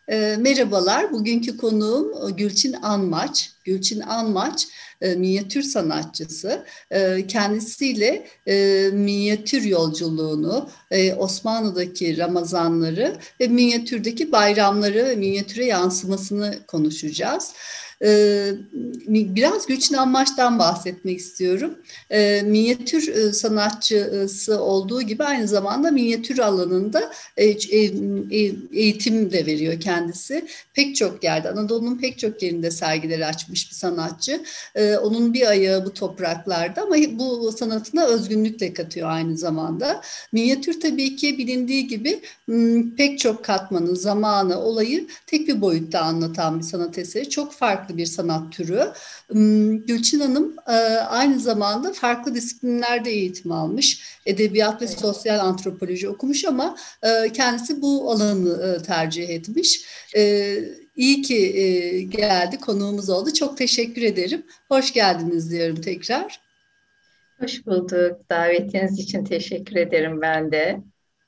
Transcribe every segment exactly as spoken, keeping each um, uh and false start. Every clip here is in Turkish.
E, merhabalar, bugünkü konuğum e, Gülçin Anmaç. Gülçin Anmaç, e, minyatür sanatçısı. E, kendisiyle e, minyatür yolculuğunu, e, Osmanlı'daki Ramazanları ve minyatürdeki bayramları ve minyatüre yansımasını konuşacağız. E, Biraz Gülçin Anmaç'tan bahsetmek istiyorum. E, minyatür e, sanatçısı olduğu gibi aynı zamanda minyatür alanında e, e, e, eğitim de veriyor kendisi. Pek çok yerde, Anadolu'nun pek çok yerinde sergileri açmış bir sanatçı. Ee, onun bir ayağı bu topraklarda ama bu sanatına özgünlükle katıyor aynı zamanda. Minyatür tabii ki bilindiği gibi pek çok katmanı, zamanı, olayı tek bir boyutta anlatan bir sanat eseri. Çok farklı bir sanat türü. Gülçin Hanım e, aynı zamanda farklı disiplinlerde eğitim almış. Edebiyat ve Evet. sosyal antropoloji okumuş ama e, kendisi bu alanı e, tercih etmiş. E, iyi ki e, geldi, konuğumuz oldu. Çok teşekkür ederim. Hoş geldiniz diyorum tekrar. Hoş bulduk. Davetiniz için teşekkür ederim ben de.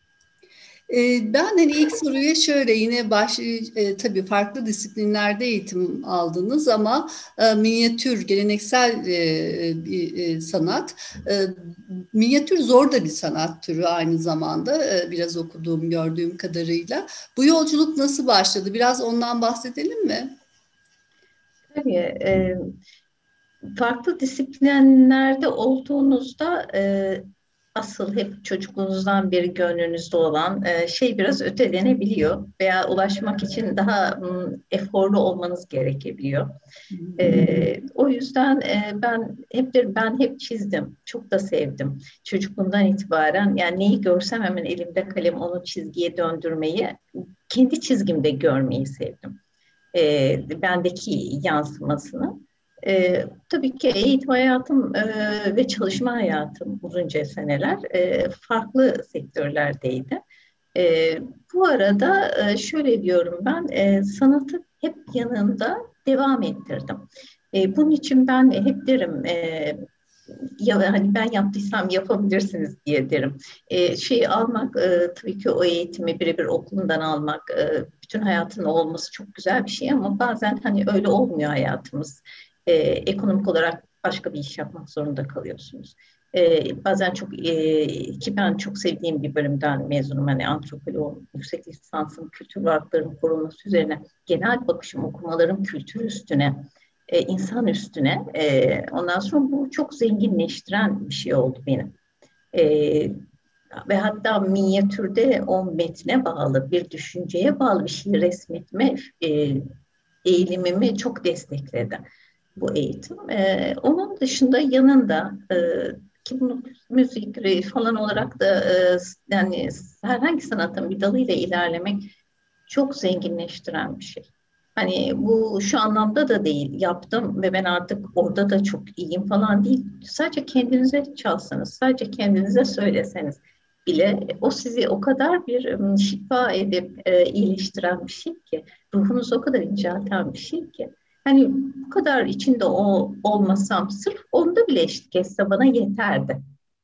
E, ben hani ilk soruya şöyle yine baş, e, tabii farklı disiplinlerde eğitim aldınız ama e, minyatür geleneksel e, bir e, sanat. E, Minyatür zor da bir sanat türü aynı zamanda e, biraz okuduğum gördüğüm kadarıyla. Bu yolculuk nasıl başladı? Biraz ondan bahsedelim mi? Tabii, e, farklı disiplinlerde olduğunuzda e, asıl hep çocukluğunuzdan beri gönlünüzde olan e, şey biraz ötelenebiliyor veya ulaşmak için daha m, eforlu olmanız gerekebiliyor. E, o yüzden e, ben hep ben hep çizdim, çok da sevdim. Çocukluğumdan itibaren yani neyi görsem hemen elimde kalem onu çizgiye döndürmeyi, kendi çizgimde görmeyi sevdim. E, bendeki yansımasını. E, tabii ki eğitim hayatım e, ve çalışma hayatım uzunca seneler e, farklı sektörlerdeydi. E, Bu arada e, şöyle diyorum ben, e, sanatı hep yanında devam ettirdim. E, bunun için ben hep derim, e, ya hani ben yaptıysam yapabilirsiniz diye derim. E, şey almak, e, tabii ki o eğitimi birebir okulundan almak, e, bütün hayatın olması çok güzel bir şey ama bazen hani öyle olmuyor hayatımız. E, ekonomik olarak başka bir iş yapmak zorunda kalıyorsunuz. E, bazen çok e, ki ben çok sevdiğim bir bölümden mezunum. Hani antropoloğum, yüksek lisansım kültür varlıklarının korunması üzerine genel bakışım, okumalarım kültür üstüne, e, insan üstüne. E, ondan sonra bu çok zenginleştiren bir şey oldu benim. E, Ve hatta minyatürde o metne bağlı, bir düşünceye bağlı bir şey resmetme e, eğilimimi çok destekledi bu eğitim. E, onun dışında yanında e, ki bunu müzik falan olarak da e, yani herhangi sanatın bir dalıyla ilerlemek çok zenginleştiren bir şey. Hani bu şu anlamda da değil, yaptım ve ben artık orada da çok iyiyim falan değil. Sadece kendinize çalsanız, sadece kendinize söyleseniz bile o sizi o kadar bir ım, şifa edip e, iyileştiren bir şey ki, ruhunuzu o kadar incelten bir şey ki. Hani bu kadar içinde o olmasam sırf onda bile eşlik etse bana yeterdi.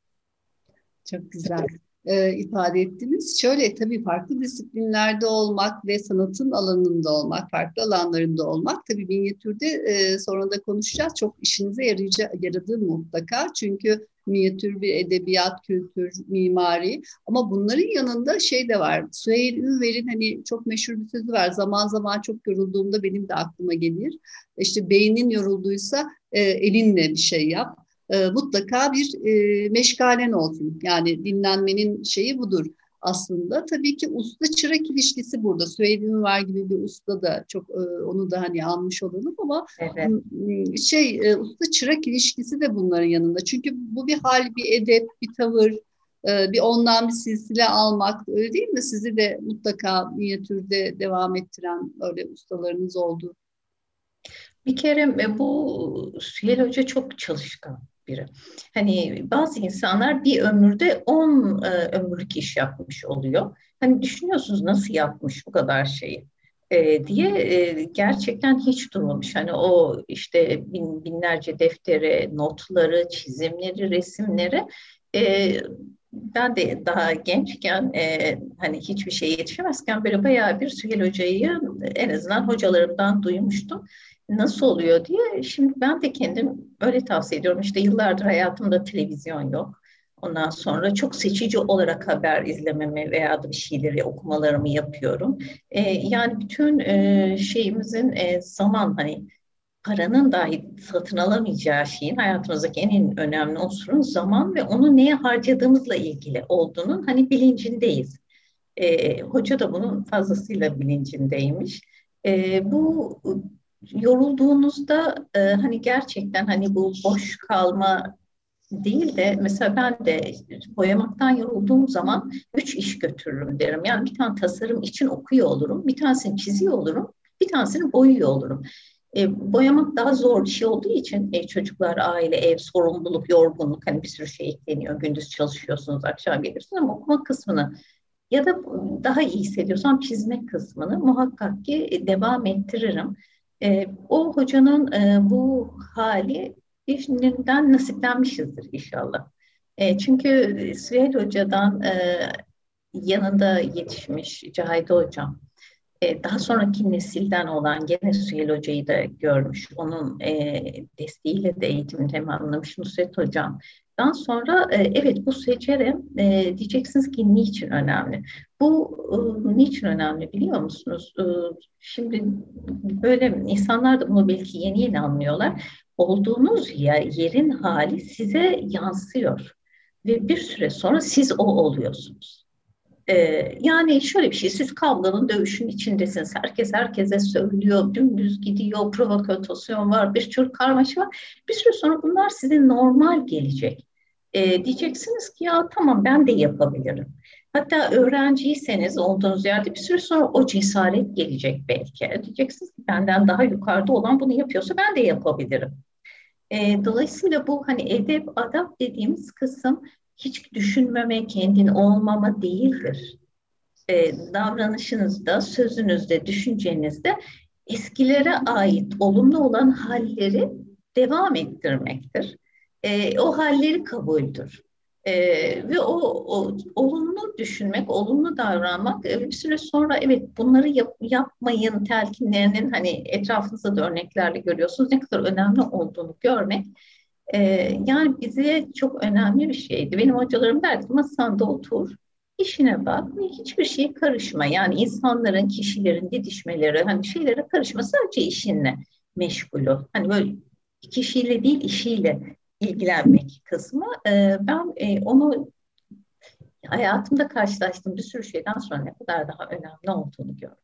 Çok güzel e, ifade ettiniz. Şöyle tabii farklı disiplinlerde olmak ve sanatın alanında olmak, farklı alanlarında olmak tabii minyatürde e, sonra da konuşacağız. Çok işinize yarayacak, yaradığı mutlaka. Çünkü minyatür bir edebiyat, kültür, mimari ama bunların yanında şey de var. Süheyl Ünver'in hani çok meşhur bir sözü var. Zaman zaman çok yorulduğumda benim de aklıma gelir. İşte beynin yorulduysa e, elinle bir şey yap, e, mutlaka bir e, meşgalen olsun. Yani dinlenmenin şeyi budur aslında. Tabii ki usta çırak ilişkisi burada. Süheyl var gibi bir usta da çok e, onu da hani almış olalım ama Evet. m, şey e, usta çırak ilişkisi de bunların yanında. Çünkü bu bir hal, bir edep, bir tavır, e, bir ondan bir silsile almak öyle değil mi? Sizi de mutlaka minyatürde devam ettiren öyle ustalarınız oldu. Bir kere e, bu Süheyl Hoca çok çalışkan biri. Hani bazı insanlar bir ömürde on e, ömürlük iş yapmış oluyor. Hani düşünüyorsunuz nasıl yapmış bu kadar şeyi e, diye e, gerçekten hiç durmamış. Hani o işte bin, binlerce deftere, notları, çizimleri, resimleri e, ben de daha gençken e, hani hiçbir şeye yetişemezken böyle bayağı bir Süheyl Hoca'yı en azından hocalarımdan duymuştum. Nasıl oluyor diye. Şimdi ben de kendim öyle tavsiye ediyorum. İşte yıllardır hayatımda televizyon yok. Ondan sonra çok seçici olarak haber izlememi veya da bir şeyleri okumalarımı yapıyorum. E, yani bütün e, şeyimizin e, zaman hani paranın dahi satın alamayacağı şeyin hayatımızdaki en önemli unsurun zaman ve onu neye harcadığımızla ilgili olduğunun hani bilincindeyiz. E, hoca da bunun fazlasıyla bilincindeymiş. E, bu yorulduğunuzda e, hani gerçekten hani bu boş kalma değil de mesela ben de boyamaktan yorulduğum zaman üç iş götürürüm derim. Yani bir tane tasarım için okuyor olurum, bir tanesini çiziyor olurum, bir tanesini boyuyor olurum. E, boyamak daha zor bir şey olduğu için e, çocuklar, aile, ev, sorumluluk, yorgunluk hani bir sürü şey ekleniyor. Gündüz çalışıyorsunuz, akşam geliyorsunuz ama okuma kısmını ya da daha iyi hissediyorsam çizme kısmını muhakkak ki e, devam ettiririm. E, o hocanın e, bu hali birinden nasiplenmişizdir inşallah. E, çünkü Süheyl Hoca'dan e, yanında yetişmiş Cahide Hocam, e, daha sonraki nesilden olan gene Süheyl Hoca'yı da görmüş. Onun e, desteğiyle de eğitimini tamamlamış Nusret Hocam. Daha sonra e, evet bu secere e, diyeceksiniz ki niçin önemli? Bu e, niçin önemli biliyor musunuz? E, şimdi böyle insanlar da bunu belki yeni yeni anlıyorlar. Olduğunuz yer, yerin hali size yansıyor ve bir süre sonra siz o oluyorsunuz. Ee, yani şöyle bir şey, siz kavganın, dövüşün içindesiniz. Herkes herkese söylüyor, dümdüz gidiyor, provokasyon var, bir sürü karmaşa var. Bir süre sonra bunlar size normal gelecek. Ee, diyeceksiniz ki ya tamam ben de yapabilirim. Hatta öğrenciyseniz olduğunuz yerde bir süre sonra o cesaret gelecek belki. Diyeceksiniz ki benden daha yukarıda olan bunu yapıyorsa ben de yapabilirim. E, dolayısıyla bu hani edep, adap dediğimiz kısım hiç düşünmeme, kendin olmama değildir. E, davranışınızda, sözünüzde, düşüncenizde eskilere ait olumlu olan halleri devam ettirmektir. E, o halleri kabuldür. E, ve o, o olumlu düşünmek, olumlu davranmak e, bir süre sonra evet bunları yap, yapmayın telkinlerinin hani etrafınızda da örneklerle görüyorsunuz ne kadar önemli olduğunu görmek ee, yani bize çok önemli bir şeydi. Benim hocalarım derdi masanda otur, işine bak ve hiçbir şeye karışma. Yani insanların, kişilerin didişmeleri, hani şeylere karışma. Sadece işinle meşgul ol. Hani böyle kişiyle değil işiyle ilgilenmek kısmı. Ee, ben e, onu hayatımda karşılaştığım bir sürü şeyden sonra ne kadar daha önemli olduğunu gördüm.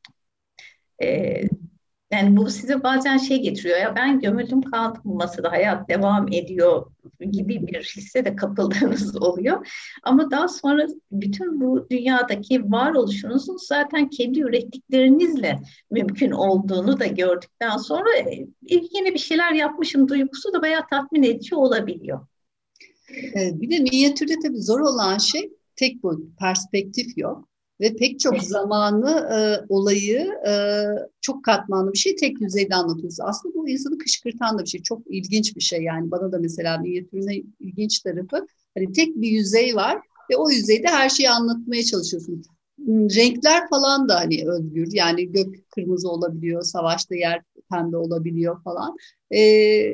Ee, Yani bu size bazen şey getiriyor ya ben gömüldüm kaldım bu masada hayat devam ediyor gibi bir hisse de kapıldığınız oluyor. Ama daha sonra bütün bu dünyadaki varoluşunuzun zaten kendi ürettiklerinizle mümkün olduğunu da gördükten sonra e, yine bir şeyler yapmışım duygusu da bayağı tatmin edici olabiliyor. E, bir de minyatürde tabii zor olan şey tek boyut, perspektif yok. Ve pek çok zamanı, e, olayı e, çok katmanlı bir şey tek yüzeyde anlatıyoruz. Aslında bu insanı kışkırtan da bir şey. Çok ilginç bir şey yani. Bana da mesela minyatürün ilginç tarafı. Hani tek bir yüzey var ve o yüzeyde her şeyi anlatmaya çalışıyorsun. Hmm, renkler falan da hani özgür. Yani gök kırmızı olabiliyor, savaşta yer pembe olabiliyor falan. E,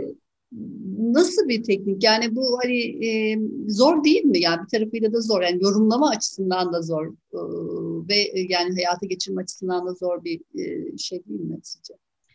Nasıl bir teknik? Yani bu hani e, zor değil mi? Yani bir tarafıyla da zor. Yani yorumlama açısından da zor. E, ve e, yani hayata geçirme açısından da zor bir e, şey değil mi sizce?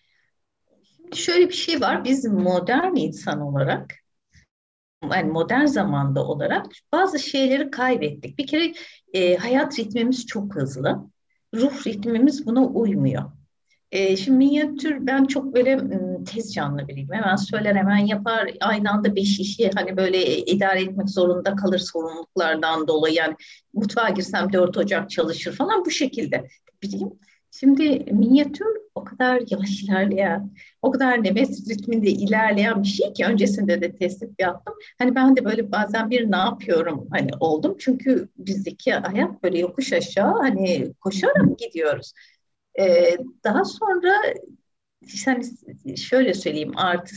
Şimdi şöyle bir şey var biz modern insan olarak yani modern zamanda olarak bazı şeyleri kaybettik. Bir kere e, hayat ritmimiz çok hızlı. Ruh ritmimiz buna uymuyor. E, şimdi minyatür ben çok böyle m, tez canlı biriyim. Hemen söyler hemen yapar. Aynı anda beş işi hani böyle idare etmek zorunda kalır sorumluluklardan dolayı. Yani mutfağa girsem dört ocak çalışır falan bu şekilde biriyim. Şimdi minyatür o kadar yavaş ilerleyen, o kadar nefes ritminde ilerleyen bir şey ki öncesinde de test yaptım. Hani ben de böyle bazen bir ne yapıyorum hani oldum. Çünkü bizdeki hayat böyle yokuş aşağı hani koşarak gidiyoruz. Ee, daha sonra işte hani şöyle söyleyeyim artısı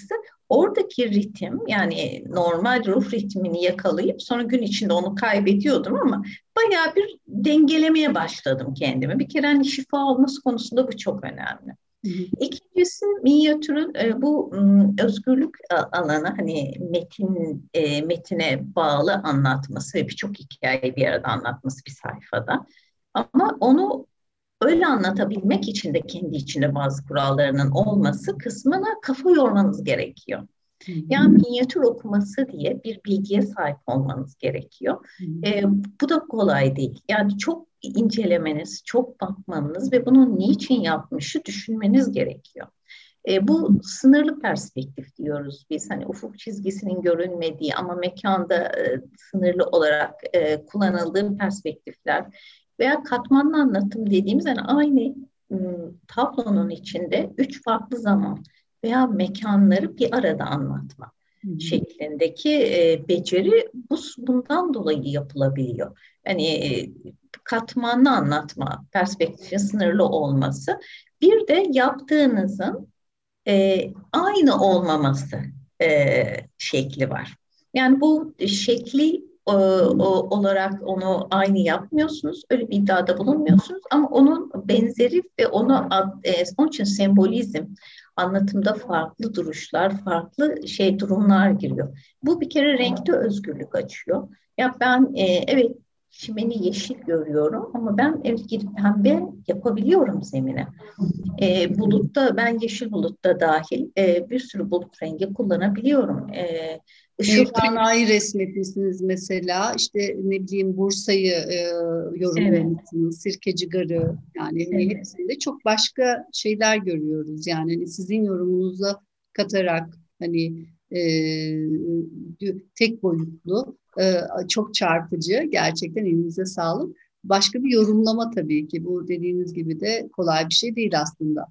Oradaki ritim, yani normal ruh ritmini yakalayıp sonra gün içinde onu kaybediyordum ama bayağı bir dengelemeye başladım kendimi. Bir kere hani şifa olması konusunda bu çok önemli. Hı hı. İkincisi minyatürün e, bu m, özgürlük a- alanı, hani metin e, metine bağlı anlatması ve birçok hikayeyi bir arada anlatması bir sayfada. Ama onu öyle anlatabilmek için de kendi içinde bazı kurallarının olması kısmına kafa yormanız gerekiyor. Hı hı. Yani minyatür okuması diye bir bilgiye sahip olmanız gerekiyor. Hı hı. E, Bu da kolay değil. Yani çok incelemeniz, çok bakmanız ve bunu niçin yapmışı düşünmeniz gerekiyor. E, bu sınırlı perspektif diyoruz biz. Hani ufuk çizgisinin görünmediği ama mekanda e, sınırlı olarak e, kullanıldığı perspektifler veya katmanlı anlatım dediğimiz, yani aynı m, tablonun içinde üç farklı zaman veya mekanları bir arada anlatma Hı hı. şeklindeki e, beceri bu bundan dolayı yapılabiliyor. Yani e, katmanlı anlatma, perspektifin sınırlı olması. Bir de yaptığınızın e, aynı olmaması e, şekli var. Yani bu şekli e, o, olarak onu aynı yapmıyorsunuz, öyle bir iddiada bulunmuyorsunuz ama onun benzeri ve onu ad- e, onun için sembolizm anlatımda farklı duruşlar, farklı şey durumlar giriyor. Bu bir kere renkte özgürlük açıyor. Ya ben e, evet çimeni yeşil görüyorum ama ben evet gidip pembe yapabiliyorum zemine. E, bulutta ben yeşil bulutta dahil e, bir sürü bulut rengi kullanabiliyorum. E, ışıltıyı Mevlana'yı resmetmişsiniz mesela, işte ne bileyim Bursa'yı e, evet, yorumlamışsınız, Sirkeci Garı, yani hani evet. hepsinde çok başka şeyler görüyoruz. Yani hani sizin yorumunuza katarak hani e, tek boyutlu, e, çok çarpıcı, gerçekten elinize sağlık. Başka bir yorumlama tabii ki, bu dediğiniz gibi de kolay bir şey değil aslında.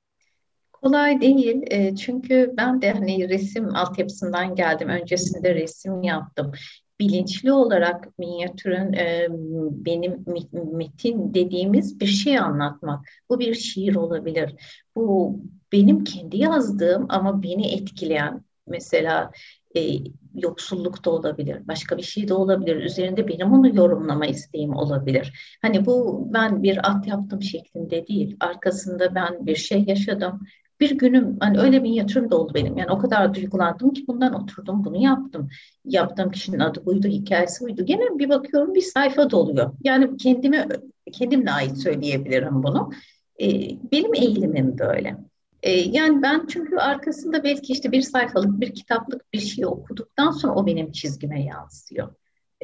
Kolay değil. E, çünkü ben de hani resim altyapısından geldim. Öncesinde resim yaptım. Bilinçli olarak minyatürün e, benim mi- metin dediğimiz bir şey anlatmak. Bu bir şiir olabilir. Bu benim kendi yazdığım ama beni etkileyen, mesela e, yoksulluk da olabilir, başka bir şey de olabilir. Üzerinde benim onu yorumlama isteğim olabilir. Hani bu ben bir at yaptım şeklinde değil. Arkasında ben bir şey yaşadım, bir günüm hani öyle bir yatırım da oldu benim. Yani o kadar duygulandım ki bundan oturdum bunu yaptım. Yaptığım kişinin adı buydu, hikayesi buydu. Gene bir bakıyorum bir sayfa doluyor. Yani kendime kendimle ait söyleyebilirim bunu. Ee, Benim eğilimim böyle. Ee, yani ben çünkü arkasında belki işte bir sayfalık, bir kitaplık bir şey okuduktan sonra o benim çizgime yansıyor.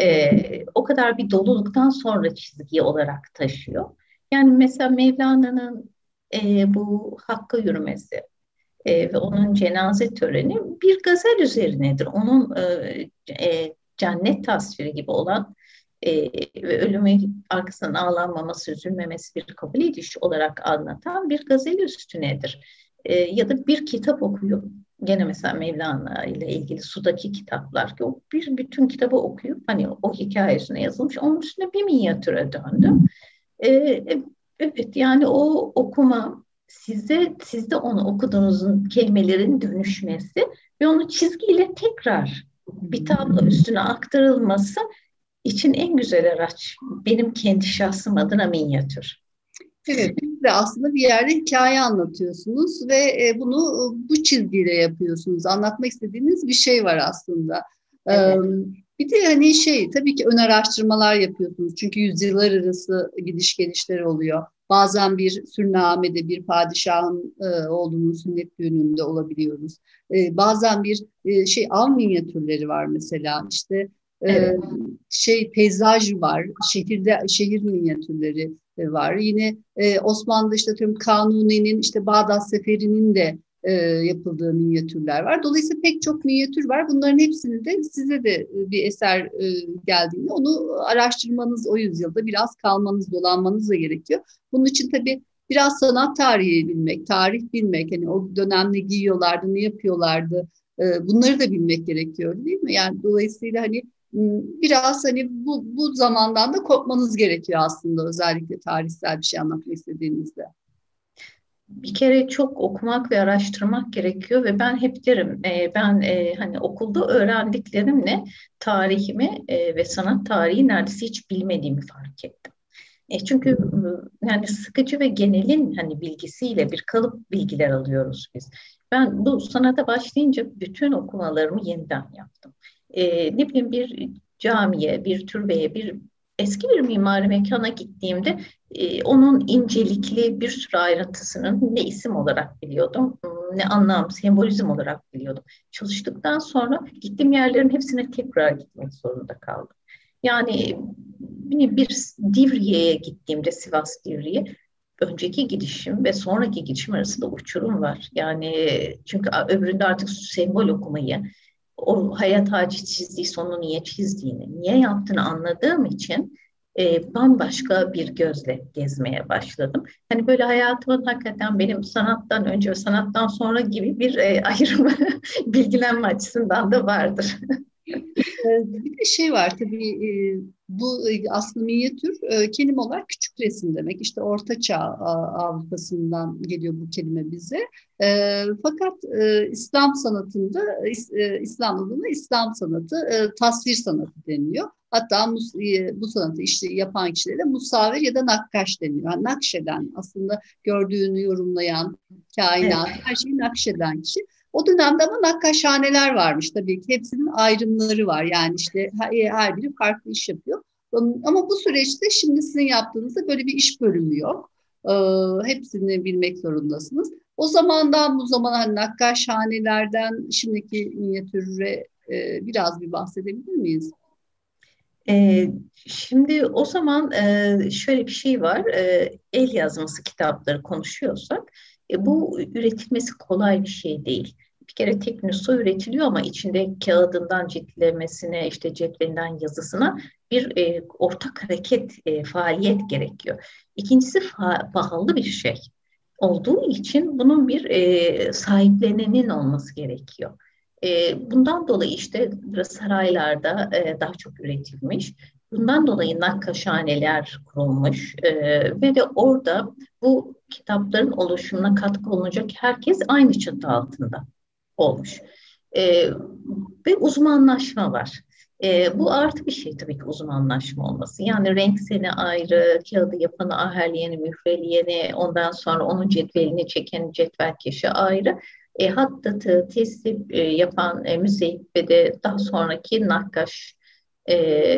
Ee, o kadar bir doluluktan sonra çizgi olarak taşıyor. Yani mesela Mevlana'nın e, bu Hakk'a yürümesi e, ve onun cenaze töreni bir gazel üzerinedir. Onun e, e, cennet tasviri gibi olan e, ve ölümü arkasından ağlanmaması, üzülmemesi bir kabul ediş olarak anlatan bir gazel üstünedir. E, ya da bir kitap okuyor. Gene mesela Mevlana ile ilgili Su'daki kitaplar ki o bir bütün kitabı okuyup hani o hikaye üstüne yazılmış, onun üstüne bir minyatüre döndü. Ee, evet, yani o okuma size sizde onu okuduğunuzun kelimelerin dönüşmesi ve onu çizgiyle tekrar bir tablo üstüne aktarılması için en güzel araç benim kendi şahsım adına minyatür. Evet, siz de aslında bir yerde hikaye anlatıyorsunuz ve e, bunu e, bu çizgiyle yapıyorsunuz. Anlatmak istediğiniz bir şey var aslında. E, Evet, Bir de hani şey, tabii ki ön araştırmalar yapıyorsunuz. Çünkü yüzyıllar arası gidiş gelişler oluyor. Bazen bir sürnamede bir padişahın e, oğlunun sünnet düğününde olabiliyoruz. E, bazen bir e, şey, av minyatürleri var mesela. İşte e, evet, şey, peyzaj var, şehirde şehir minyatürleri e, var. Yine e, Osmanlı'da işte tüm Kanuni'nin, işte Bağdat Seferi'nin de e, yapıldığı minyatürler var. Dolayısıyla pek çok minyatür var. Bunların hepsini de size de e, bir eser e, geldiğinde onu araştırmanız, o yüzyılda biraz kalmanız, dolanmanız da gerekiyor. Bunun için tabii biraz sanat tarihi bilmek, tarih bilmek, hani o dönem ne giyiyorlardı, ne yapıyorlardı, e, bunları da bilmek gerekiyor, değil mi? Yani dolayısıyla hani biraz hani bu, bu zamandan da kopmanız gerekiyor aslında, özellikle tarihsel bir şey anlatmak istediğinizde. bir kere çok okumak ve araştırmak gerekiyor ve ben hep derim e, ben e, hani okulda öğrendiklerimle tarihimi e, ve sanat tarihi neredeyse hiç bilmediğimi fark ettim. E çünkü e, yani sıkıcı ve genelin hani bilgisiyle bir kalıp bilgiler alıyoruz biz. Ben bu sanata başlayınca bütün okumalarımı yeniden yaptım. E, ne bileyim bir camiye, bir türbeye, bir eski bir mimari mekana gittiğimde e, onun incelikli bir sürü ayrıntısının ne isim olarak biliyordum, ne anlam, sembolizm olarak biliyordum. Çalıştıktan sonra gittiğim yerlerin hepsine tekrar gitmek zorunda kaldım. Yani bir bir Divriğe'ye gittiğimde Sivas Divriğe önceki gidişim ve sonraki gidişim arasında uçurum var. Yani çünkü öbüründe artık sembol okumayı, o hayat ağacı çizdiyse onu niye çizdiğini, niye yaptığını anladığım için e, bambaşka bir gözle gezmeye başladım. Hani böyle hayatımın hakikaten benim sanattan önce ve sanattan sonra gibi bir e, ayrımı bilgilenme açısından da vardır. Ee, Bir de şey var tabii, e, bu e, aslında minyatür e, kelime olarak küçük resim demek. İşte Orta Çağ a- Avrupa'sından geliyor bu kelime bize. E, fakat e, İslam sanatında, İs- e, İslam adına İslam sanatı, e, tasvir sanatı deniliyor. Hatta mus- e, bu sanatı işte yapan kişilere musavir ya da nakkaş deniyor. Yani nakşeden, aslında gördüğünü yorumlayan, Evet. kainat, her şeyi nakşeden kişi. O dönemde ama nakkaşhaneler varmış tabii ki. Hepsinin ayrımları var. Yani işte her, her biri farklı iş yapıyor. Ama bu süreçte şimdi sizin yaptığınızda böyle bir iş bölümü yok. Ee, hepsini bilmek zorundasınız. O zamandan bu zamana, hani nakkaşhanelerden şimdiki minyatüre e, biraz bir bahsedebilir miyiz? Ee, Şimdi o zaman e, şöyle bir şey var. E, el yazması kitapları konuşuyorsak e, bu üretilmesi kolay bir şey değil. Bir kere tek nüsha üretiliyor ama içinde kağıdından ciltlemesine, işte cetvelinden yazısına bir e, ortak hareket, e, faaliyet gerekiyor. İkincisi fa- pahalı bir şey olduğu için bunun bir e, sahiplenenin olması gerekiyor. E, bundan dolayı işte saraylarda e, daha çok üretilmiş. Bundan dolayı nakkaşhaneler kurulmuş e, ve de orada bu kitapların oluşumuna katkı olunacak herkes aynı çatı altında olmuş. E, Ve uzmanlaşma var. E, bu artı bir şey tabii ki uzmanlaşma olması. Yani renk seni ayrı, kağıdı yapanı, aherleyeni, mühreleyeni, ondan sonra onun cetvelini çeken cetvelkeşi ayrı. E, hattatı, teslim e, yapan e, müzeyip ve de daha sonraki nakkaş e,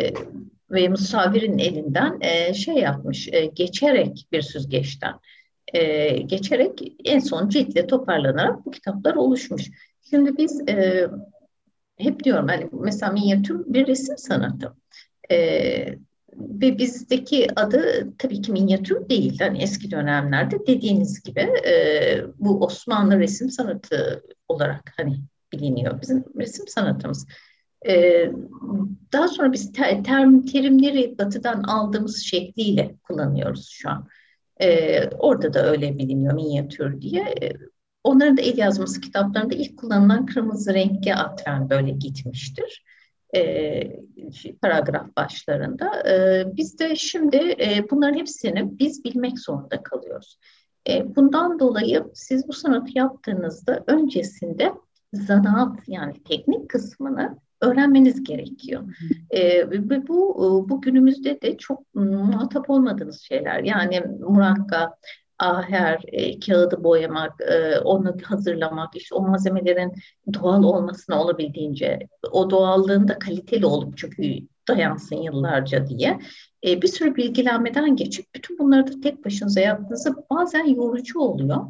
ve musavirin elinden e, şey yapmış, e, geçerek bir süzgeçten e, geçerek en son ciltle toparlanarak bu kitaplar oluşmuş. Şimdi biz e, hep diyorum hani mesela minyatür bir resim sanatı. Ee, Ve bizdeki adı tabii ki minyatür değil. Hani eski dönemlerde dediğiniz gibi e, bu Osmanlı resim sanatı olarak hani biliniyor. Bizim resim sanatımız. Ee, Daha sonra biz ter, term, terimleri batıdan aldığımız şekliyle kullanıyoruz şu an. Ee, orada da öyle biliniyor minyatür diye. Ee, Onların da el yazması kitaplarında ilk kullanılan kırmızı renkli atfen böyle gitmiştir. Ee, Paragraf başlarında. Ee, biz de şimdi e, bunların hepsini biz bilmek zorunda kalıyoruz. E, bundan dolayı siz bu sanatı yaptığınızda öncesinde zanaat yani teknik kısmını öğrenmeniz gerekiyor. E, ve bu bu günümüzde de çok muhatap olmadığınız şeyler. Yani murakka, aher, e, kağıdı boyamak, e, onu hazırlamak, işte o malzemelerin doğal olmasına olabildiğince, o doğallığın da kaliteli olup çünkü dayansın yıllarca diye e, bir sürü bilgilenmeden geçip bütün bunları da tek başınıza yaptığınızda bazen yorucu oluyor.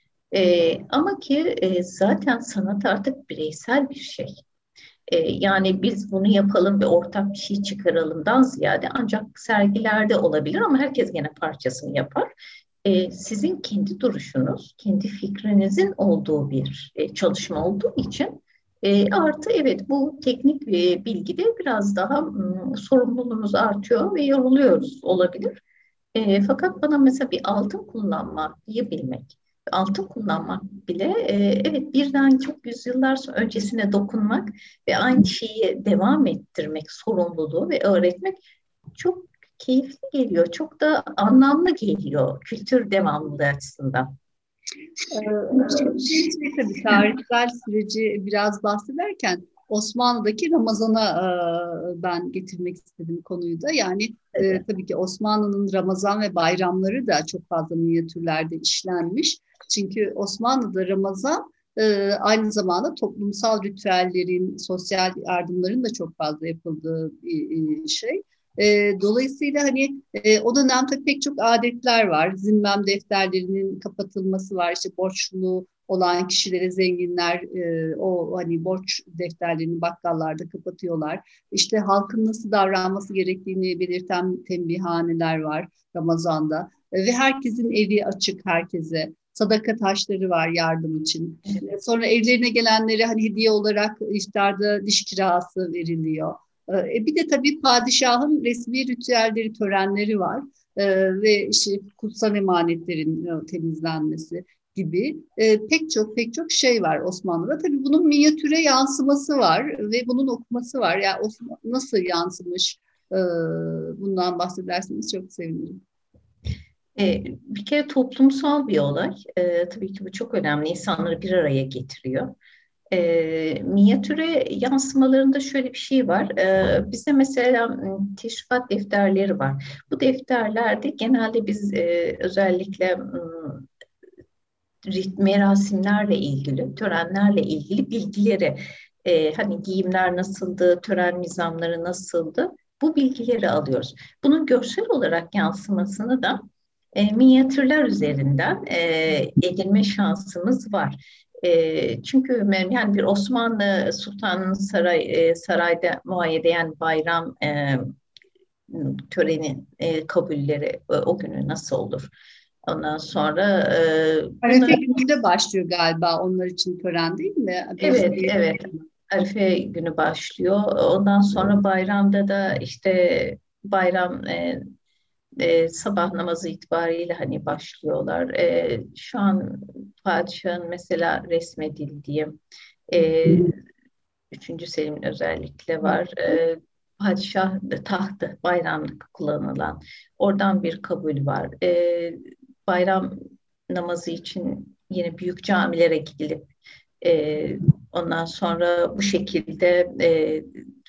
E, ama ki e, zaten sanat artık bireysel bir şey. E, yani biz bunu yapalım ve ortak bir şey çıkaralımdan ziyade ancak sergilerde olabilir ama herkes gene parçasını yapar. E, sizin kendi duruşunuz, kendi fikrinizin olduğu bir e, çalışma olduğu için e, artı evet bu teknik e, bilgide biraz daha m, sorumluluğumuz artıyor ve yoruluyoruz olabilir. E, fakat bana mesela bir altın kullanmayı bilmek, altın kullanmak bile e, evet birden çok yüzyıllar sonra öncesine dokunmak ve aynı şeyi devam ettirmek sorumluluğu ve öğretmek çok keyifli geliyor. Çok da anlamlı geliyor kültür devamlılığı açısından. Ee, Şimdi şey, tabii tarihsel süreci biraz bahsederken Osmanlı'daki Ramazan'a e, ben getirmek istedim konuyu da. Yani e, tabii ki Osmanlı'nın Ramazan ve bayramları da çok fazla minyatürlerde işlenmiş. Çünkü Osmanlı'da Ramazan e, aynı zamanda toplumsal ritüellerin, sosyal yardımların da çok fazla yapıldığı bir e, şey. E, dolayısıyla hani e, o dönemde pek çok adetler var. Zimmem defterlerinin kapatılması var. İşte borçlu olan kişilere zenginler e, o hani borç defterlerini bakkallarda kapatıyorlar. İşte halkın nasıl davranması gerektiğini belirten tembihhaneler var Ramazan'da. E, ve herkesin evi açık herkese. Sadaka taşları var yardım için. E, Sonra evlerine gelenlere hani hediye olarak iftarda diş kirası veriliyor. E, bir de tabii padişahın resmi ritüelleri, törenleri var. E, ve işte kutsal emanetlerin e, temizlenmesi gibi e, pek çok pek çok şey var Osmanlı'da. Tabii bunun minyatüre yansıması var ve bunun okuması var. Yani Osman, nasıl yansımış e, bundan bahsederseniz çok sevinirim. E, bir kere toplumsal bir olay. E, tabii ki bu çok önemli. İnsanları bir araya getiriyor. E, minyatüre yansımalarında şöyle bir şey var. E, bize mesela m, teşrifat defterleri var. Bu defterlerde genelde biz e, özellikle m, rit- merasimlerle ilgili, törenlerle ilgili bilgileri, e, hani giyimler nasıldı, tören nizamları nasıldı, bu bilgileri alıyoruz. Bunun görsel olarak yansımasını da e, minyatürler üzerinden e, edinme şansımız var. E, çünkü men- yani bir Osmanlı Sultan'ın saray, e, sarayda muayedeyen bayram e, töreni e, kabulleri e, o günü nasıl olur? Ondan sonra e, Arefe bunları gününde başlıyor galiba onlar için tören değil mi? Bir, evet, bir, evet. Arife günü başlıyor. Ondan sonra bayramda da işte bayram e, e, sabah namazı itibariyle hani başlıyorlar. E, şu an padişahın mesela resmedildiği e, üçüncü Selim'in özellikle var. E, padişah tahtı bayramlık kullanılan. Oradan bir kabul var. E, bayram namazı için yine büyük camilere gidilip e, ondan sonra bu şekilde e,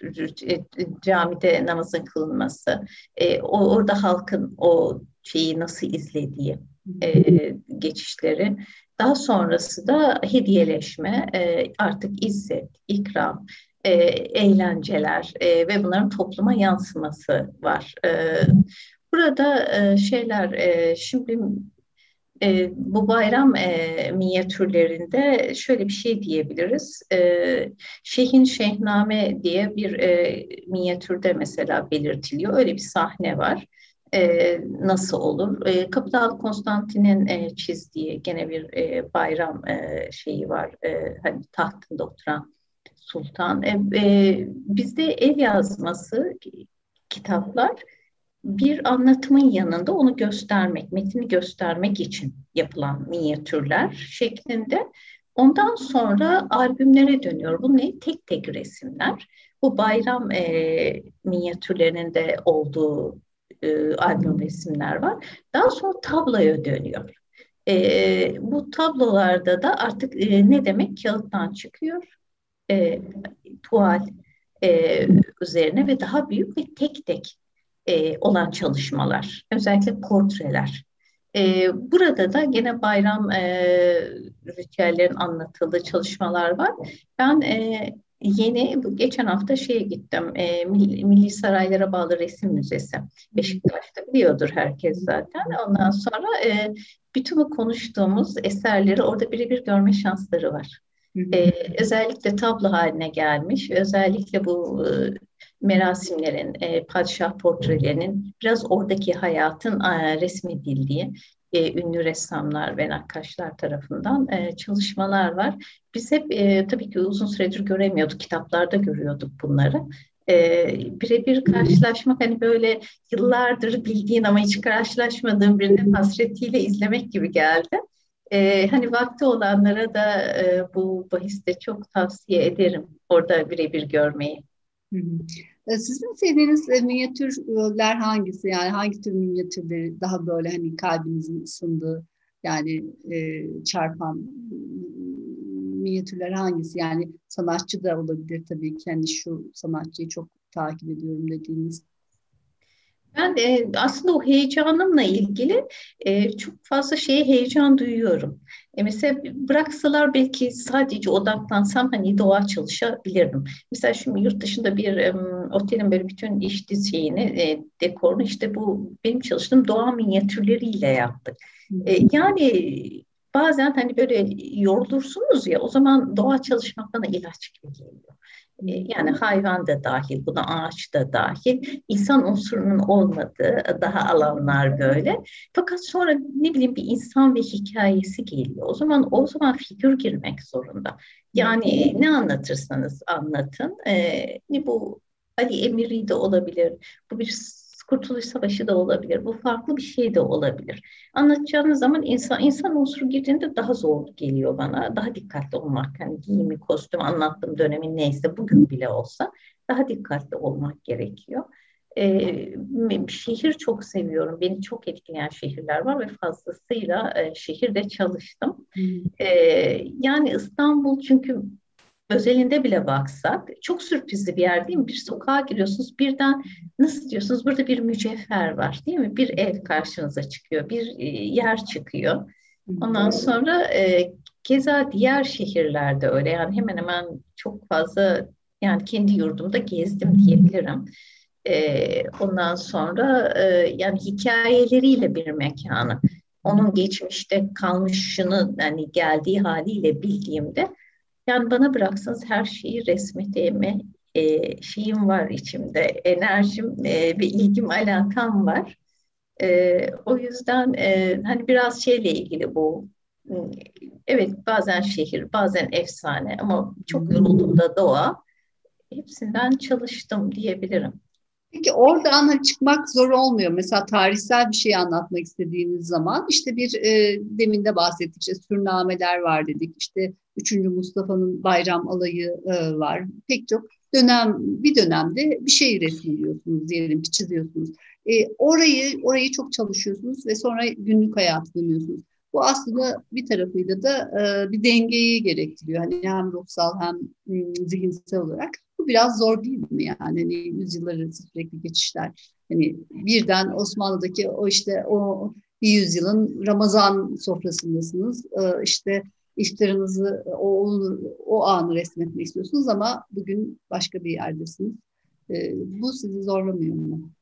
camide namazın kılınması, e, o, orada halkın o şeyi nasıl izlediği e, geçişleri. Daha sonrası da hediyeleşme, e, artık izzet, ikram, e, eğlenceler e, ve bunların topluma yansıması var. E, burada e, şeyler, e, şimdi e, bu bayram e, minyatürlerinde şöyle bir şey diyebiliriz. E, Şehin Şehname diye bir e, minyatürde mesela belirtiliyor. Öyle bir sahne var. E, nasıl olur? E, Kapital Konstantin'in e, çizdiği gene bir e, bayram e, şeyi var. E, hani tahtında oturan sultan. E, e, bizde el yazması kitaplar bir anlatımın yanında onu göstermek, metni göstermek için yapılan minyatürler şeklinde. Ondan sonra albümlere dönüyor. Bu ne? Tek tek resimler. Bu bayram e, minyatürlerinin de olduğu e, albüm resimler var. Daha sonra tabloya dönüyor. E, bu tablolarda da artık e, ne demek? Kağıttan çıkıyor. E, tuval e, üzerine ve daha büyük ve tek tek e, olan çalışmalar, özellikle portreler. E, burada da gene bayram e, ritüellerin anlatıldığı çalışmalar var. Ben e, yeni bu geçen hafta şeye gittim, e, Milli, Milli Saraylara bağlı Resim Müzesi. Beşiktaş'ta biliyordur herkes zaten. Ondan sonra e, bütün bu konuştuğumuz eserleri orada birebir görme şansları var. Ee, özellikle tablo haline gelmiş. Özellikle bu e, merasimlerin, e, padişah portrelerinin biraz oradaki hayatın e, resmedildiği e, ünlü ressamlar ve nakkaşlar tarafından e, çalışmalar var. Biz hep e, tabii ki uzun süredir göremiyorduk, kitaplarda görüyorduk bunları. E, birebir karşılaşmak hani böyle yıllardır bildiğin ama hiç karşılaşmadığın birinin hasretiyle izlemek gibi geldi. Ee, hani vakti olanlara da e, bu bahiste çok tavsiye ederim orada birebir görmeyi. Hı hı. E, Sizin sevdiğiniz e, minyatürler hangisi? Yani hangi tür minyatürleri daha böyle hani kalbinizin ısındığı? Yani e, çarpan minyatürler hangisi? Yani sanatçı da olabilir tabii ki. Yani şu sanatçıyı çok takip ediyorum dediğiniz. Ben e, aslında o heyecanımla ilgili e, çok fazla şeye heyecan duyuyorum. E, mesela bıraksalar belki sadece odaklansam hani doğa çalışabilirdim. Mesela şimdi yurt dışında bir em, otelin böyle bütün iş şeyini, e, dekorunu işte bu benim çalıştığım doğa minyatürleriyle yaptık. E, yani bazen hani böyle yorulursunuz ya o zaman doğa çalışmak bana ilaç gibi geliyor. E, Yani hayvan da dahil, buna ağaç da dahil, insan unsurunun olmadığı daha alanlar böyle. Fakat sonra ne bileyim bir insan ve hikayesi geliyor. O zaman o zaman figür girmek zorunda. Yani ne anlatırsanız anlatın. E, ne bu Ali Emiri de olabilir, bu bir Kurtuluş Savaşı da olabilir, bu farklı bir şey de olabilir. Anlatacağınız zaman insan insan unsuru girdiğinde daha zor geliyor bana. Daha dikkatli olmak. Hani giyimi, kostüm, anlattığım dönemin neyse bugün bile olsa daha dikkatli olmak gerekiyor. Ee, şehir çok seviyorum. Beni çok etkileyen şehirler var ve fazlasıyla e, şehirde çalıştım. Ee, yani İstanbul çünkü özelinde bile baksak çok sürprizli bir yer değil mi? Bir sokağa giriyorsunuz birden nasıl diyorsunuz burada bir mücevher var değil mi? Bir ev karşınıza çıkıyor, bir e, yer çıkıyor. Ondan sonra e, keza diğer şehirlerde öyle yani hemen hemen çok fazla yani kendi yurdumda gezdim diyebilirim. E, ondan sonra e, yani hikayeleriyle bir mekanı, onun geçmişte kalmışını yani geldiği haliyle bildiğimde yani bana bıraksanız her şeyi resmetme e, şeyim var içimde, enerjim e, ve ilgim alakam var. E, o yüzden e, hani biraz şeyle ilgili bu. Evet bazen şehir, bazen efsane ama çok yorulduğumda doğa. Hepsinden çalıştım diyebilirim. Peki oradan hani çıkmak zor olmuyor. Mesela tarihsel bir şey anlatmak istediğiniz zaman işte bir e, demin de bahsettik işte sürnameler var dedik. İşte üçüncü Mustafa'nın bayram alayı e, var. Pek çok dönem bir dönemde bir şey resmediyorsunuz diyelim ki çiziyorsunuz. E, orayı orayı çok çalışıyorsunuz ve sonra günlük hayatı dönüyorsunuz. Bu aslında bir tarafıyla da e, bir dengeyi gerektiriyor. Hani hem ruhsal hem m, zihinsel olarak. Bu biraz zor değil mi yani? Hani yüzyıllar arası sürekli geçişler. Hani birden Osmanlı'daki o işte o bir yüzyılın Ramazan sofrasındasınız. Ee, işte iftarınızı o, o anı resmetmek istiyorsunuz ama bugün başka bir yerdesiniz. Ee, bu sizi zorlamıyor mu?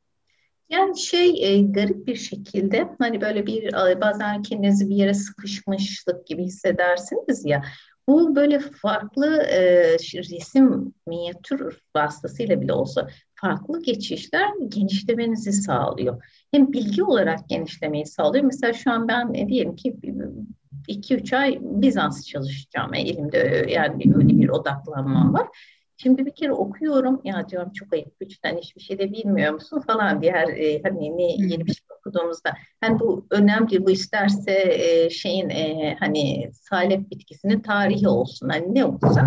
Yani şey e, garip bir şekilde hani böyle bir e, bazen kendinizi bir yere sıkışmışlık gibi hissedersiniz ya. Bu böyle farklı e, resim minyatür vasıtasıyla bile olsa farklı geçişler genişlemenizi sağlıyor. Hem bilgi olarak genişlemeyi sağlıyor. Mesela şu an ben e, diyelim ki iki üç ay Bizans çalışacağım. E, elimde e, yani öyle bir odaklanmam var. Şimdi bir kere okuyorum ya diyorum çok ayıp güçten hiçbir şey de bilmiyor musun falan diğer e, hani ne yeni bir şey okuduğumuzda hani bu önemli bu isterse e, şeyin e, hani salep bitkisinin tarihi olsun hani ne okusak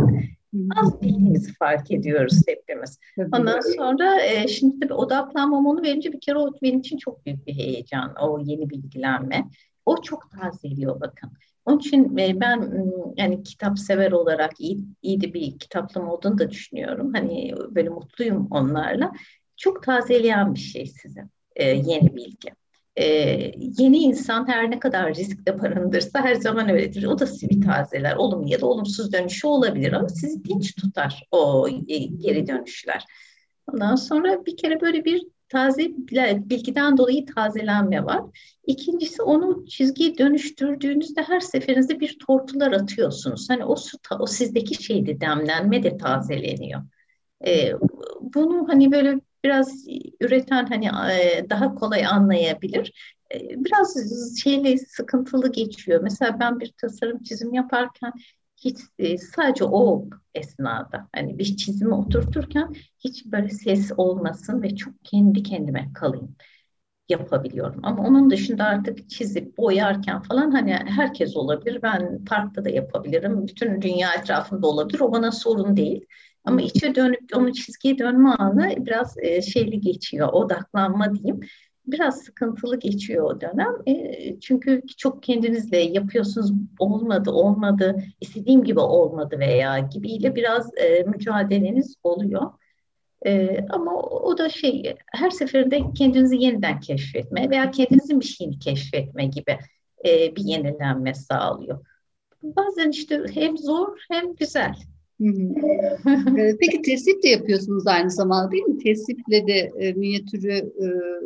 az bildiğimizi fark ediyoruz hepimiz. Tabii. Ondan sonra e, şimdi tabii odaklanmam onu verince bir kere o benim için çok büyük bir heyecan o yeni bilgilenme. O çok tazeliyor bakın. Onun için e, ben m, yani kitap sever olarak iyi, iyi de bir kitaplığım olduğunu da düşünüyorum. Hani böyle mutluyum onlarla. Çok tazeleyen bir şey size e, yeni bilgi. E, Yeni insan her ne kadar riskte barındırsa her zaman öyledir. O da sizi bir tazeler. Olumlu ya da olumsuz dönüşü olabilir ama sizi dinç tutar o e, geri dönüşler. Ondan sonra bir kere böyle bir taze bilgiden dolayı tazelenme var. İkincisi onu çizgiye dönüştürdüğünüzde her seferinde bir tortular atıyorsunuz. Hani o su, o sizdeki şeyde demlenme de tazeleniyor. Ee, Bunu hani böyle biraz üreten hani e, daha kolay anlayabilir. Ee, biraz şeyle sıkıntılı geçiyor. Mesela ben bir tasarım çizim yaparken hiç e, sadece o esnada hani bir çizimi oturturken hiç böyle ses olmasın ve çok kendi kendime kalayım yapabiliyorum. Ama onun dışında artık çizip boyarken falan hani herkes olabilir. Ben parkta da yapabilirim. Bütün dünya etrafında olabilir. O bana sorun değil. Hı. Ama içe dönüp onun çizgiye dönme anı biraz e, şeyli geçiyor. Odaklanma diyeyim. biraz sıkıntılı geçiyor o dönem. E, çünkü çok kendinizle yapıyorsunuz, olmadı, olmadı, istediğim gibi olmadı veya gibiyle biraz e, mücadeleniz oluyor. E, ama o, o da şey, her seferinde kendinizi yeniden keşfetme veya kendinizin bir şeyini keşfetme gibi e, bir yenilenme sağlıyor. Bazen işte hem zor hem güzel. Hı hı. Ee, Peki tesip de yapıyorsunuz aynı zamanda değil mi? Tesiple de e, minyatürü e,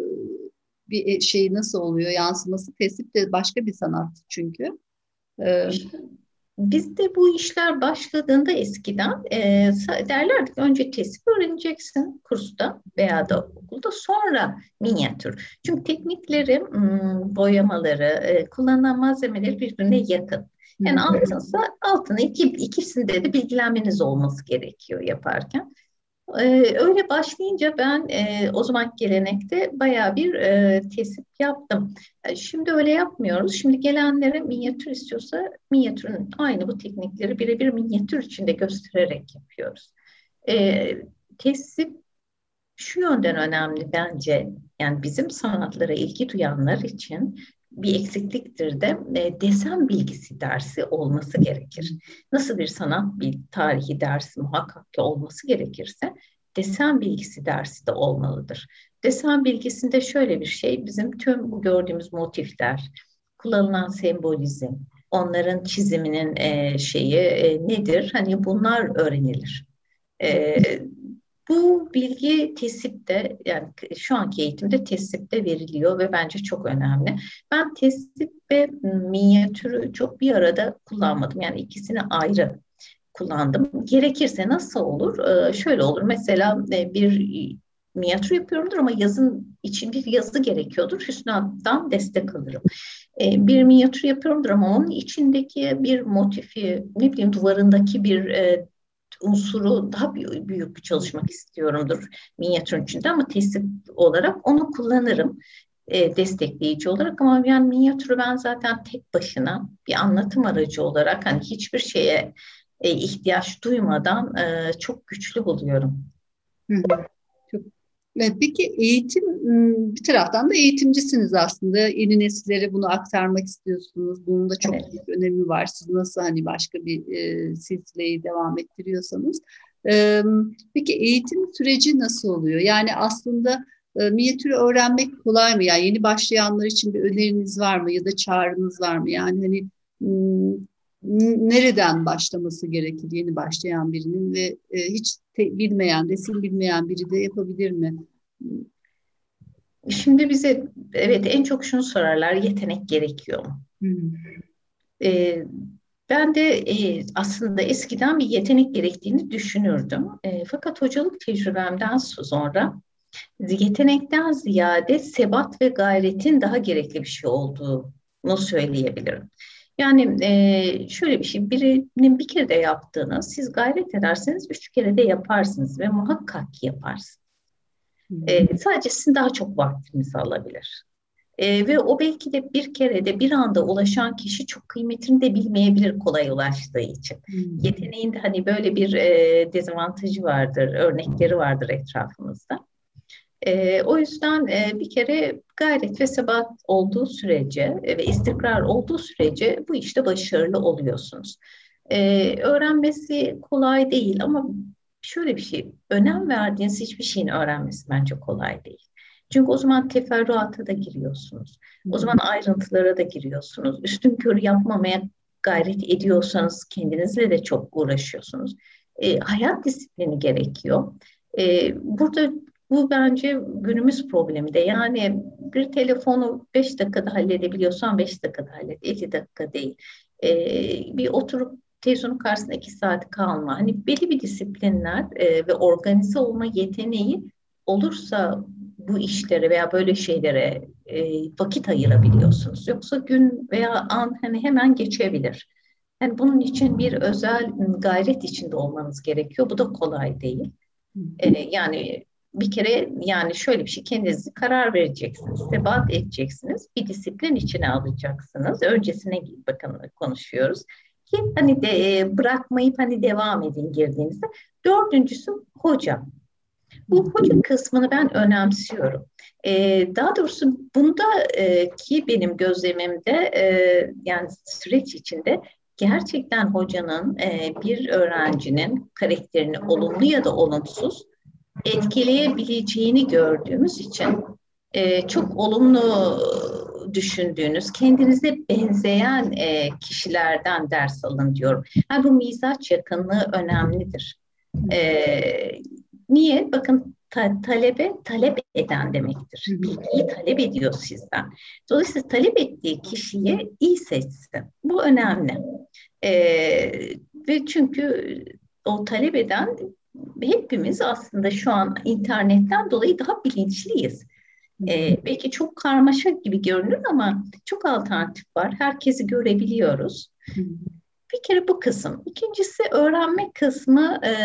bir e, şey nasıl oluyor yansıması? Tesip de başka bir sanat çünkü. Ee, İşte bizde bu işler başladığında eskiden e, sa- derlerdi ki önce tesip öğreneceksin kursta veya da okulda, sonra minyatür. Çünkü teknikleri, hmm, boyamaları, e, kullanılan malzemeleri birbirine yakın. hı Yani hı. altınsa altına iki, ikisinde de bilgilenmeniz olması gerekiyor yaparken. Ee, öyle başlayınca ben e, o zaman gelenekte bayağı bir e, tesip yaptım. E, Şimdi öyle yapmıyoruz. Şimdi gelenlere minyatür istiyorsa minyatürün aynı bu teknikleri birebir minyatür içinde göstererek yapıyoruz. E, tesip şu yönden önemli bence. Yani bizim sanatlara ilgi duyanlar için bir eksikliktir de e, desen bilgisi dersi olması gerekir. Nasıl bir sanat bir tarihi dersi muhakkak ki olması gerekirse desen bilgisi dersi de olmalıdır. Desen bilgisinde şöyle bir şey, bizim tüm bu gördüğümüz motifler, kullanılan sembolizm, onların çiziminin e, şeyi e, nedir? Hani bunlar öğrenilir. E, Bu bilgi TESİP'te, yani şu anki eğitimde TESİP'te veriliyor ve bence çok önemli. Ben TESİP ve minyatürü çok bir arada kullanmadım. Yani ikisini ayrı kullandım. Gerekirse nasıl olur? Ee, şöyle olur. Mesela e, bir minyatür yapıyorumdur ama yazın için bir yazı gerekiyordur. Hüsnat'tan destek alırım. Ee, bir minyatür yapıyorumdur ama onun içindeki bir motifi, ne bileyim duvarındaki bir e, unsuru daha büyük, büyük bir çalışmak istiyorumdur minyatürün içinde ama tesip olarak onu kullanırım e, destekleyici olarak, ama yani minyatürü ben zaten tek başına bir anlatım aracı olarak hani hiçbir şeye e, ihtiyaç duymadan e, çok güçlü buluyorum. Hı hı. Çok. Evet, peki eğitim m, bir taraftan da eğitimcisiniz aslında. Yeni nesillere bunu aktarmak istiyorsunuz. Bunun da çok Evet. büyük önemi var. Siz nasıl hani başka bir e, silsileyi devam ettiriyorsanız. E, peki eğitim süreci nasıl oluyor? Yani aslında e, minyatürü öğrenmek kolay mı? Yani yeni başlayanlar için bir öneriniz var mı ya da çağrınız var mı? Yani hani m, n- nereden başlaması gerekir yeni başlayan birinin ve e, hiç te- bilmeyen, resim bilmeyen biri de yapabilir mi? Şimdi bize evet en çok şunu sorarlar, yetenek gerekiyor mu? Hı E, Ben de e, aslında eskiden bir yetenek gerektiğini düşünürdüm. E, fakat hocalık tecrübemden sonra yetenekten ziyade sebat ve gayretin daha gerekli bir şey olduğunu söyleyebilirim. Yani e, şöyle bir şey, birinin bir kere de yaptığını siz gayret ederseniz üç kere de yaparsınız ve muhakkak ki yaparsınız. hı. E, sadece sizin daha çok vaktinizi alabilir. E, ve o belki de bir kere de bir anda ulaşan kişi çok kıymetini de bilmeyebilir kolay ulaştığı için. Hı. Yeteneğin de hani böyle bir e, dezavantajı vardır, örnekleri vardır etrafımızda. E, o yüzden e, bir kere gayret ve sebat olduğu sürece e, ve istikrar olduğu sürece bu işte başarılı oluyorsunuz. E, öğrenmesi kolay değil ama şöyle bir şey, önem verdiğiniz hiçbir şeyin öğrenmesi bence kolay değil. Çünkü o zaman teferruata da giriyorsunuz. O zaman ayrıntılara da giriyorsunuz. Üstünkörü yapmamaya gayret ediyorsanız kendinizle de çok uğraşıyorsunuz. E, hayat disiplini gerekiyor. E, burada bu bence günümüz problemi de. Yani bir telefonu beş dakikada halledebiliyorsan beş dakikada hallet, elli dakika değil. Ee, bir oturup televizyonun karşısında iki saat kalma. Hani belli bir disiplinler e, ve organize olma yeteneği olursa bu işlere veya böyle şeylere e, vakit ayırabiliyorsunuz. Yoksa gün veya an hani hemen geçebilir. Yani bunun için bir özel gayret içinde olmanız gerekiyor. Bu da kolay değil. E, yani bir kere yani şöyle bir şey, kendinizi karar vereceksiniz, sebat edeceksiniz, bir disiplin içine alacaksınız. Öncesine bakın konuşuyoruz ki hani de e, bırakmayıp hani devam edin girdiğinizde. Dördüncüsü hoca. Bu hoca kısmını ben önemsiyorum. Ee, daha doğrusu bunda e, ki benim gözlemimde e, yani süreç içinde gerçekten hocanın e, bir öğrencinin karakterini olumlu ya da olumsuz etkileyebileceğini gördüğümüz için e, çok olumlu düşündüğünüz, kendinize benzeyen e, kişilerden ders alın diyorum. Yani bu mizaç yakınlığı önemlidir. E, Niye? Bakın ta- talebe talep eden demektir. Bilgiyi talep ediyor sizden. Dolayısıyla talep ettiği kişiyi iyi seçsin. Bu önemli. E, Ve çünkü o talep eden hepimiz aslında şu an internetten dolayı daha bilinçliyiz. Ee, belki çok karmaşa gibi görünür ama çok alternatif var. Herkesi görebiliyoruz. Bir kere bu kısım. İkincisi öğrenme kısmı e,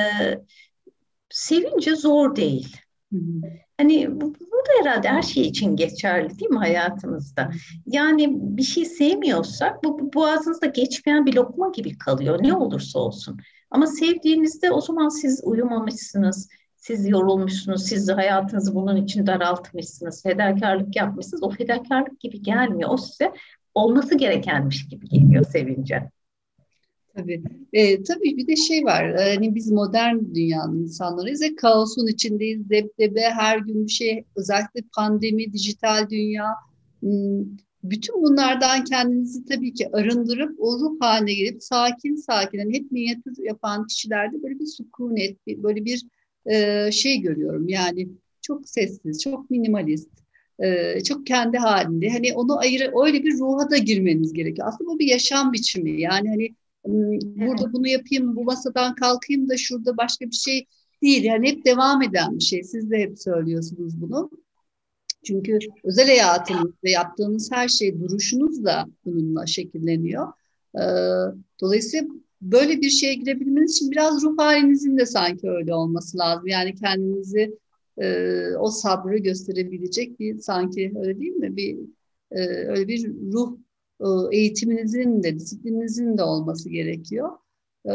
sevince zor değil. Hani bu, bu da herhalde her şey için geçerli değil mi hayatımızda? Yani bir şey sevmiyorsak bu, bu boğazınızda geçmeyen bir lokma gibi kalıyor ne olursa olsun. Ama sevdiğinizde o zaman siz uyumamışsınız, siz yorulmuşsunuz, siz hayatınızı bunun için daraltmışsınız, fedakarlık yapmışsınız. O fedakarlık gibi gelmiyor. O size olması gerekenmiş gibi geliyor sevince. Tabii. E, tabii bir de şey var. Hani biz modern dünyanın insanlarıyız ve kaosun içindeyiz. Debdebe, her gün bir şey, özellikle pandemi, dijital dünya. Hmm, Bütün bunlardan kendinizi tabii ki arındırıp o ruh haline gelip sakin sakin, yani hep minyatür yapan kişilerde böyle bir sükunet, bir, böyle bir e, şey görüyorum. Yani çok sessiz, çok minimalist, e, çok kendi halinde. Hani onu ayırı, öyle bir ruha da girmeniz gerekiyor. Aslında bu bir yaşam biçimi. Yani hani Evet. burada bunu yapayım, bu masadan kalkayım da şurada başka bir şey değil. Yani hep devam eden bir şey. Siz de hep söylüyorsunuz bunu. Çünkü özel hayatınız ve yaptığınız her şey, duruşunuz da bununla şekilleniyor. Ee, Dolayısıyla böyle bir şeye girebilmeniz için biraz ruh halinizin de sanki öyle olması lazım. Yani kendinizi e, o sabrı gösterebilecek bir, sanki öyle değil mi? Bir e, öyle bir ruh e, eğitiminizin de disiplininizin de olması gerekiyor. E,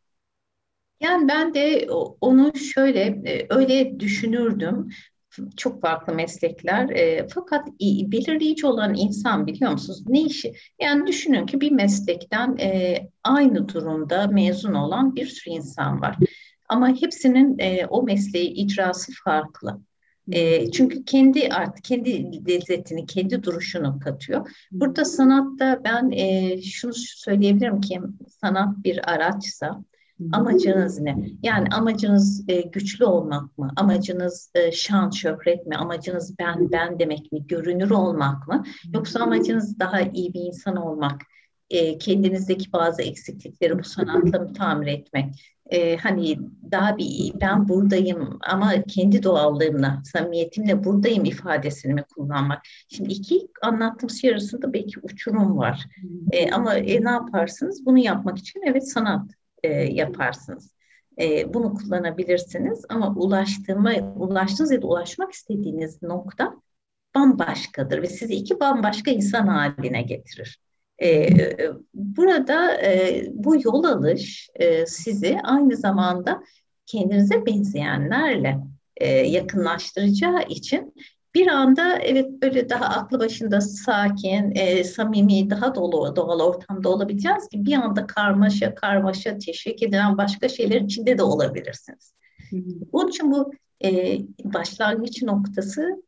Yani ben de o- onu şöyle e, öyle düşünürdüm. Çok farklı meslekler. E, fakat i- belirleyici olan insan biliyor musunuz? Ne işi? Yani düşünün ki bir meslekten e, aynı durumda mezun olan bir sürü insan var. Ama hepsinin e, o mesleği icrası farklı. E, çünkü kendi artık kendi lezzetini, kendi duruşunu katıyor. Burada sanatta ben e, şunu söyleyebilirim ki sanat bir araçsa amacınız ne? Yani amacınız e, güçlü olmak mı? Amacınız e, şan, şöhret mi? Amacınız ben, ben demek mi? Görünür olmak mı? Yoksa amacınız daha iyi bir insan olmak, e, kendinizdeki bazı eksiklikleri bu sanatla mı tamir etmek? E, hani daha bir ben buradayım ama kendi doğallığımla, samimiyetimle buradayım ifadesini mi kullanmak? Şimdi iki anlattığım şey arasında belki uçurum var. E, ama e, ne yaparsınız? Bunu yapmak için evet sanat e, yaparsınız. E, bunu kullanabilirsiniz ama ulaştığıma, ulaştığınız ya da ulaşmak istediğiniz nokta bambaşkadır ve sizi iki bambaşka insan haline getirir. E, Burada e, bu yol alış e, sizi aynı zamanda kendinize benzeyenlerle e, yakınlaştıracağı için bir anda evet böyle daha aklı başında sakin, e, samimi, daha dolu doğal ortamda olabileceğiz ki bir anda karmaşa karmaşa teşvik edilen başka şeyler içinde de olabilirsiniz. Onun için bu e, başlangıç noktası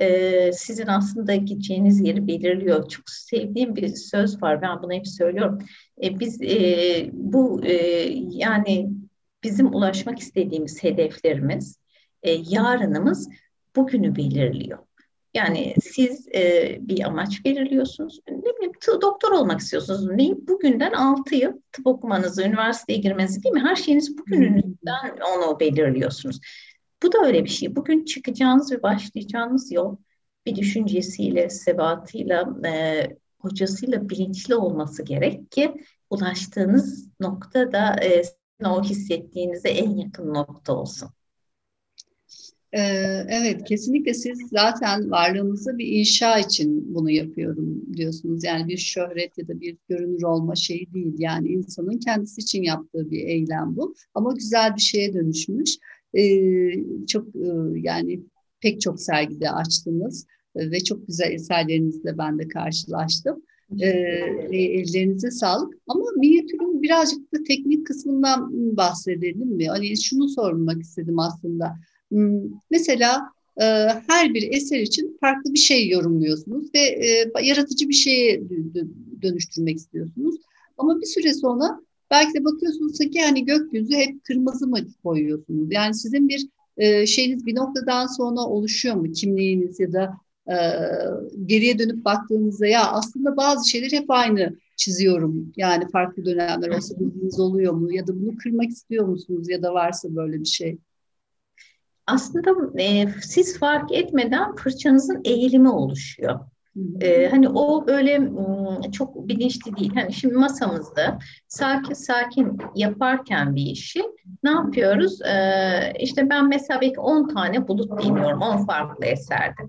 e, sizin aslında gideceğiniz yeri belirliyor. Çok sevdiğim bir söz var. Ben bunu hep söylüyorum. E, biz e, bu e, yani bizim ulaşmak istediğimiz hedeflerimiz, e, yarınımız bugünü belirliyor. Yani siz e, bir amaç belirliyorsunuz. Ne bileyim t- doktor olmak istiyorsunuz. Ne? Bugünden altı yıl tıp okumanızı, üniversiteye girmenizi değil mi? Her şeyiniz bugününüzden onu belirliyorsunuz. Bu da öyle bir şey. Bugün çıkacağınız ve başlayacağınız yol bir düşüncesiyle, sebatıyla, e, hocasıyla bilinçli olması gerek ki ulaştığınız nokta da e, o hissettiğinize en yakın nokta olsun. Ee, Evet, kesinlikle siz zaten varlığınızı bir inşa için bunu yapıyorum diyorsunuz. Yani bir şöhret ya da bir görünür olma şeyi değil. Yani insanın kendisi için yaptığı bir eylem bu. Ama güzel bir şeye dönüşmüş. e, çok e, yani pek çok sergide açtınız e, ve çok güzel eserlerinizle ben de karşılaştım. E, ve ellerinize sağlık. Ama minyatürün birazcık da teknik kısmından bahsedelim mi? Hani şunu sormak istedim aslında. Hmm, Mesela e, her bir eser için farklı bir şey yorumluyorsunuz ve e, yaratıcı bir şeye dö- dö- dönüştürmek istiyorsunuz. Ama bir süre sonra belki de bakıyorsunuz ki yani gökyüzü hep kırmızı mı koyuyorsunuz? Yani sizin bir e, şeyiniz bir noktadan sonra oluşuyor mu? Kimliğiniz ya da e, geriye dönüp baktığınızda ya aslında bazı şeyler hep aynı çiziyorum. Yani farklı dönemler olsa bildiğiniz oluyor mu? Ya da bunu kırmak istiyor musunuz ya da varsa böyle bir şey? Aslında e, siz fark etmeden fırçanızın eğilimi oluşuyor. Hı hı. E, hani o böyle m, çok bilinçli değil. Hani şimdi masamızda sakin sakin yaparken bir işi ne yapıyoruz? E, işte ben mesela belki on tane bulut deniyorum, on farklı eserde.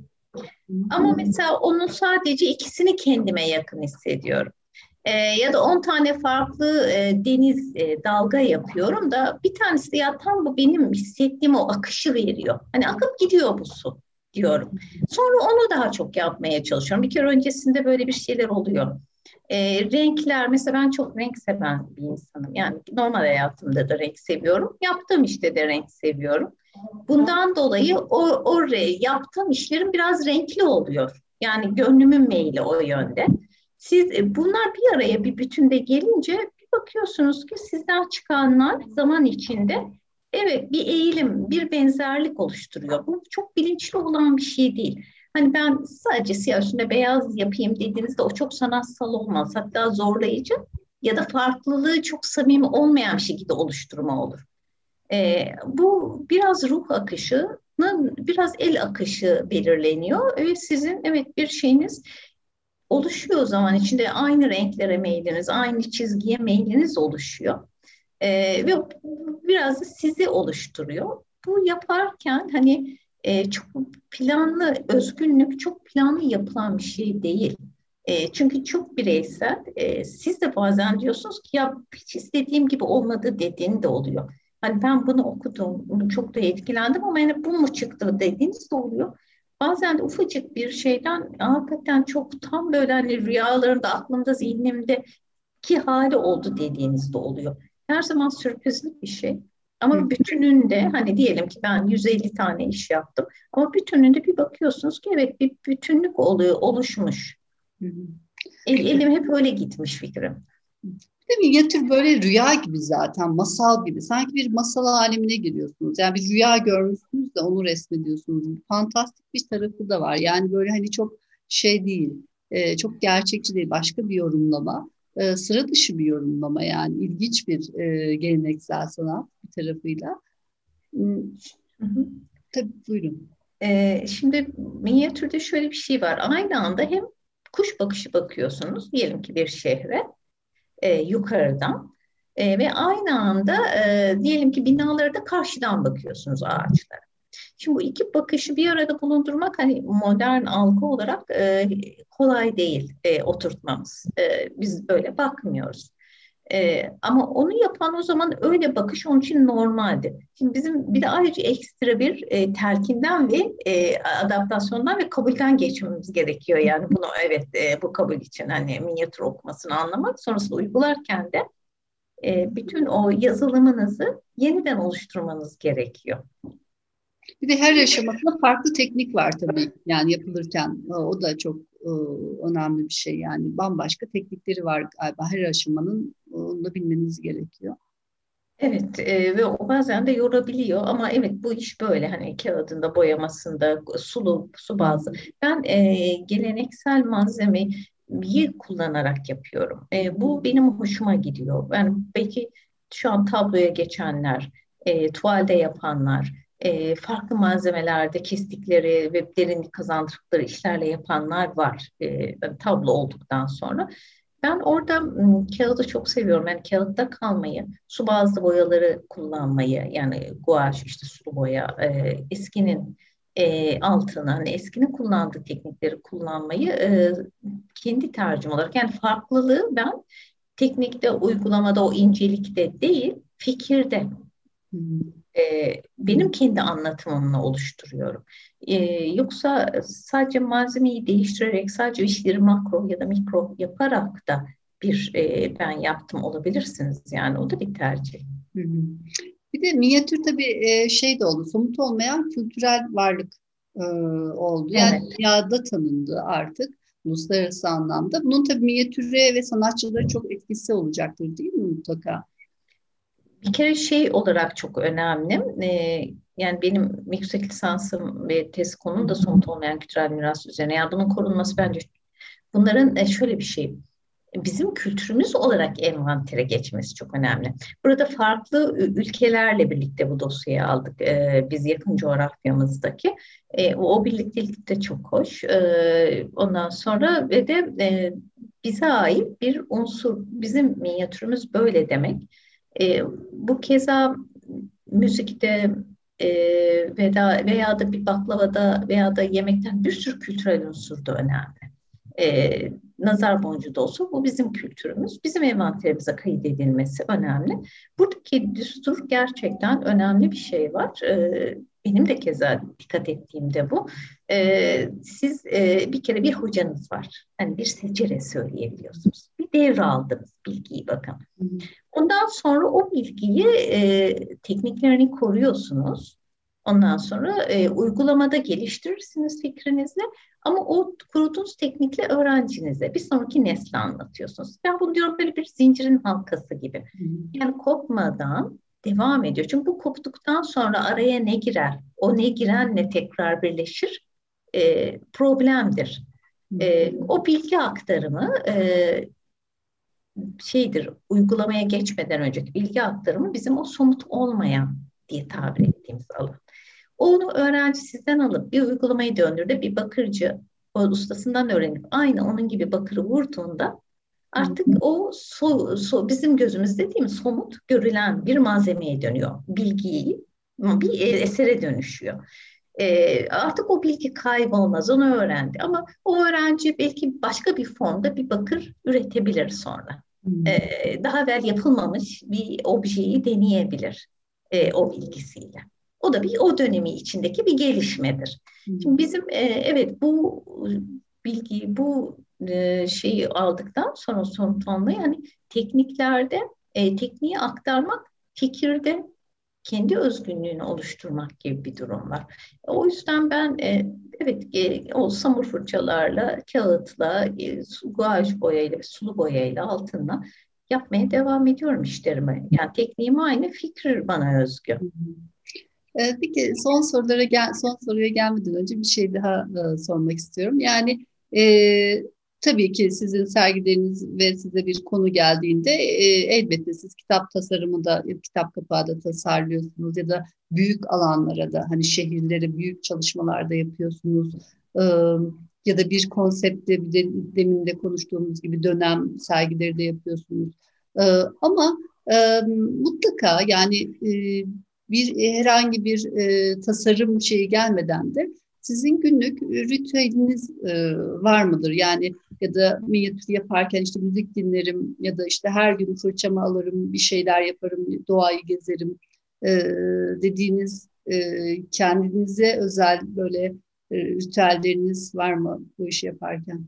Ama mesela onun sadece ikisini kendime yakın hissediyorum. E, ya da on tane farklı e, deniz e, dalga yapıyorum da bir tanesi de ya tam bu benim hissettiğim o akışı veriyor. Hani akıp gidiyor bu su diyorum. Sonra onu daha çok yapmaya çalışıyorum. Bir kere öncesinde böyle bir şeyler oluyor. E, renkler mesela ben çok renk seven bir insanım. Yani normal hayatımda da renk seviyorum. Yaptığım işte de renk seviyorum. Bundan dolayı o, o re- yaptığım işlerim biraz renkli oluyor. Yani gönlümün meyli o yönde. Siz e, bunlar bir araya bir bütünde gelince bir bakıyorsunuz ki sizden çıkanlar zaman içinde evet bir eğilim, bir benzerlik oluşturuyor. Bu çok bilinçli olan bir şey değil. Hani ben sadece siyah üstüne beyaz yapayım dediğinizde o çok sanatsal olmaz. Hatta zorlayıcı ya da farklılığı çok samimi olmayan bir şekilde oluşturma olur. E, bu biraz ruh akışının, biraz el akışı belirleniyor ve sizin evet bir şeyiniz oluşuyor o zaman içinde aynı renklere meyliniz, aynı çizgiye meyliniz oluşuyor. Ee, ve biraz da sizi oluşturuyor. Bu yaparken hani e, çok planlı, özgünlük çok planlı yapılan bir şey değil. E, çünkü çok bireysel. E, siz de bazen diyorsunuz ki ya hiç istediğim gibi olmadı dediğin de oluyor. Hani ben bunu okudum, bunu çok da etkilendim ama yani bu mu çıktı dediğiniz de oluyor. Bazen de ufacık bir şeyden hakikaten çok tam böyle hani rüyalarımda, aklımda, zihnimde ki hali oldu dediğiniz de oluyor. Her zaman sürprizli bir şey. Hı Ama bütününde hani diyelim ki ben yüz elli tane iş yaptım. Ama bütününde bir bakıyorsunuz ki evet bir bütünlük oluyor, oluşmuş. hı. El, elim hep öyle gitmiş fikrim. Değil mi? Minyatür böyle rüya gibi zaten, masal gibi. Sanki bir masal alemine giriyorsunuz. Yani bir rüya görmüşsünüz de onu resmediyorsunuz. Fantastik bir tarafı da var. Yani böyle hani çok şey değil, e, çok gerçekçi değil. Başka bir yorumlama, e, sıra dışı bir yorumlama yani. İlginç bir e, geleneksel sanat bir tarafıyla. Hmm, Hı hı. tabii buyurun. Ee, şimdi minyatürde şöyle bir şey var. Aynı anda hem kuş bakışı bakıyorsunuz diyelim ki bir şehre e, yukarıdan. E, ve aynı anda e, diyelim ki binalara da karşıdan bakıyorsunuz ağaçlara. Şimdi bu iki bakışı bir arada bulundurmak hani modern algı olarak e, kolay değil e, oturtmamız. E, biz böyle bakmıyoruz. E, ama onu yapan o zaman öyle bakış onun için normaldi. Şimdi bizim bir de ayrıca ekstra bir e, telkinden ve e, adaptasyondan ve kabulden geçmemiz gerekiyor. Yani bunu evet e, bu kabul için hani minyatür okumasını anlamak sonrasında uygularken de e, bütün o yazılımınızı yeniden oluşturmanız gerekiyor. Bir de her aşamasında farklı teknik var tabii. Yani yapılırken e, o da çok e, önemli bir şey. Yani bambaşka teknikleri var galiba. Her aşamanın e, onu da bilmeniz gerekiyor. Evet e, ve o bazen de yorabiliyor ama evet bu iş böyle hani kağıdında boyamasında sulu su bazlı. Ben e, geleneksel malzemeyi kullanarak yapıyorum. E, bu benim hoşuma gidiyor. Yani belki şu an tabloya geçenler, e, tuvalde yapanlar, e, farklı malzemelerde kestikleri ve derinlik kazandıkları işlerle yapanlar var. E, tablo olduktan sonra. Ben orada m, kağıdı çok seviyorum. Yani kağıtta kalmayı, su bazlı boyaları kullanmayı, yani guaj, işte sulu boya, e, eskinin e, altına, hani eskinin kullandığı teknikleri kullanmayı e, kendi tercihim olarak. Yani farklılığı ben teknikte, uygulamada, o incelikte değil, fikirde. Hmm. e, benim kendi anlatımımla oluşturuyorum. E, Yoksa sadece malzemeyi değiştirerek, sadece işleri makro ya da mikro yaparak da bir e, ben yaptım olabilirsiniz. Yani o da bir tercih. Hı hı. Bir de minyatür tabii e, şey de oldu, somut olmayan kültürel varlık e, oldu. Yani Evet. dünyada tanındı artık uluslararası anlamda. Bunun tabii minyatüre ve sanatçılara çok etkisi olacaktır değil mi mutlaka? Bir kere şey olarak çok önemli. Ee, yani benim yüksek lisansım ve tez konum da somut olmayan kültürel miras üzerine. Yani bunun korunması bence bunların e, şöyle bir şey. Bizim kültürümüz olarak envantere geçmesi çok önemli. Burada farklı ülkelerle birlikte bu dosyayı aldık. Ee, biz yakın coğrafyamızdaki. Ee, o, o birliktelik de çok hoş. Ee, ondan sonra ve de e, bize ait bir unsur. Bizim minyatürümüz böyle demek. E, Bu keza müzikte e, veya, veya da bir baklavada veya da yemekten bir sürü kültürel unsur da önemli. E, Nazar boncuğu da olsa bu bizim kültürümüz. Bizim envanterimize kaydedilmesi önemli. Buradaki düstur gerçekten önemli bir şey var. E, benim de keza dikkat ettiğim de bu. E, siz e, bir kere bir hocanız var. Hani bir secere söyleyebiliyorsunuz. Bir devraldınız bilgiyi bakın. Hı hı. Ondan sonra o bilgiyi e, tekniklerini koruyorsunuz. Ondan sonra e, uygulamada geliştirirsiniz fikrinizi. Ama o kurduğunuz teknikle öğrencinize bir sonraki nesle anlatıyorsunuz. Ben bunu diyorum böyle bir zincirin halkası gibi. Hı hı. Yani kopmadan devam ediyor. Çünkü bu koptuktan sonra araya ne girer? O ne girenle tekrar birleşir. E, problemdir. Hı E, o bilgi aktarımı e, şeydir, uygulamaya geçmeden önceki bilgi aktarımı bizim o somut olmayan diye tabir ettiğimiz alan. Onu öğrenci sizden alıp bir uygulamayı döndürdü, bir bakırcı o ustasından öğrenip aynı onun gibi bakırı vurduğunda hı. artık o so, so, bizim gözümüzde değil mi somut görülen bir malzemeye dönüyor. Bilgiyi bir esere dönüşüyor. E, artık o bilgi kaybolmaz, onu öğrendi. Ama o öğrenci belki başka bir formda bir bakır üretebilir sonra. Hı hı. E, Daha evvel yapılmamış bir objeyi deneyebilir e, o bilgisiyle. O da bir o dönemi içindeki bir gelişmedir. Hı Şimdi bizim e, evet bu bilgiyi, bu e, şeyi aldıktan sonra somut yani tekniklerde e, tekniği aktarmak, fikirde kendi özgünlüğünü oluşturmak gibi bir durum var. O yüzden ben e, evet e, o samur fırçalarla, kağıtla, e, su, guaj boyayla, sulu boyayla, altınla yapmaya devam ediyorum işlerimi. Yani tekniğim aynı, fikir bana özgü. hı. Ee, Peki son sorulara gel son soruya gelmeden önce bir şey daha e, sormak istiyorum. Yani e, tabii ki sizin sergileriniz ve size bir konu geldiğinde e, elbette siz kitap tasarımı da ya kitap kapağı da tasarlıyorsunuz ya da büyük alanlara da hani şehirlere büyük çalışmalar da yapıyorsunuz. Ee, Ya da bir konsepte bir de, demin de konuştuğumuz gibi dönem sergileri de yapıyorsunuz. Ee, ama e, mutlaka yani e, bir e, herhangi bir e, tasarım şeyi gelmeden de sizin günlük ritüeliniz e, var mıdır? Yani ya da minyatür yaparken işte müzik dinlerim ya da işte her gün fırçamı alırım, bir şeyler yaparım, doğayı gezerim e, dediğiniz e, kendinize özel böyle e, ritüelleriniz var mı bu işi yaparken?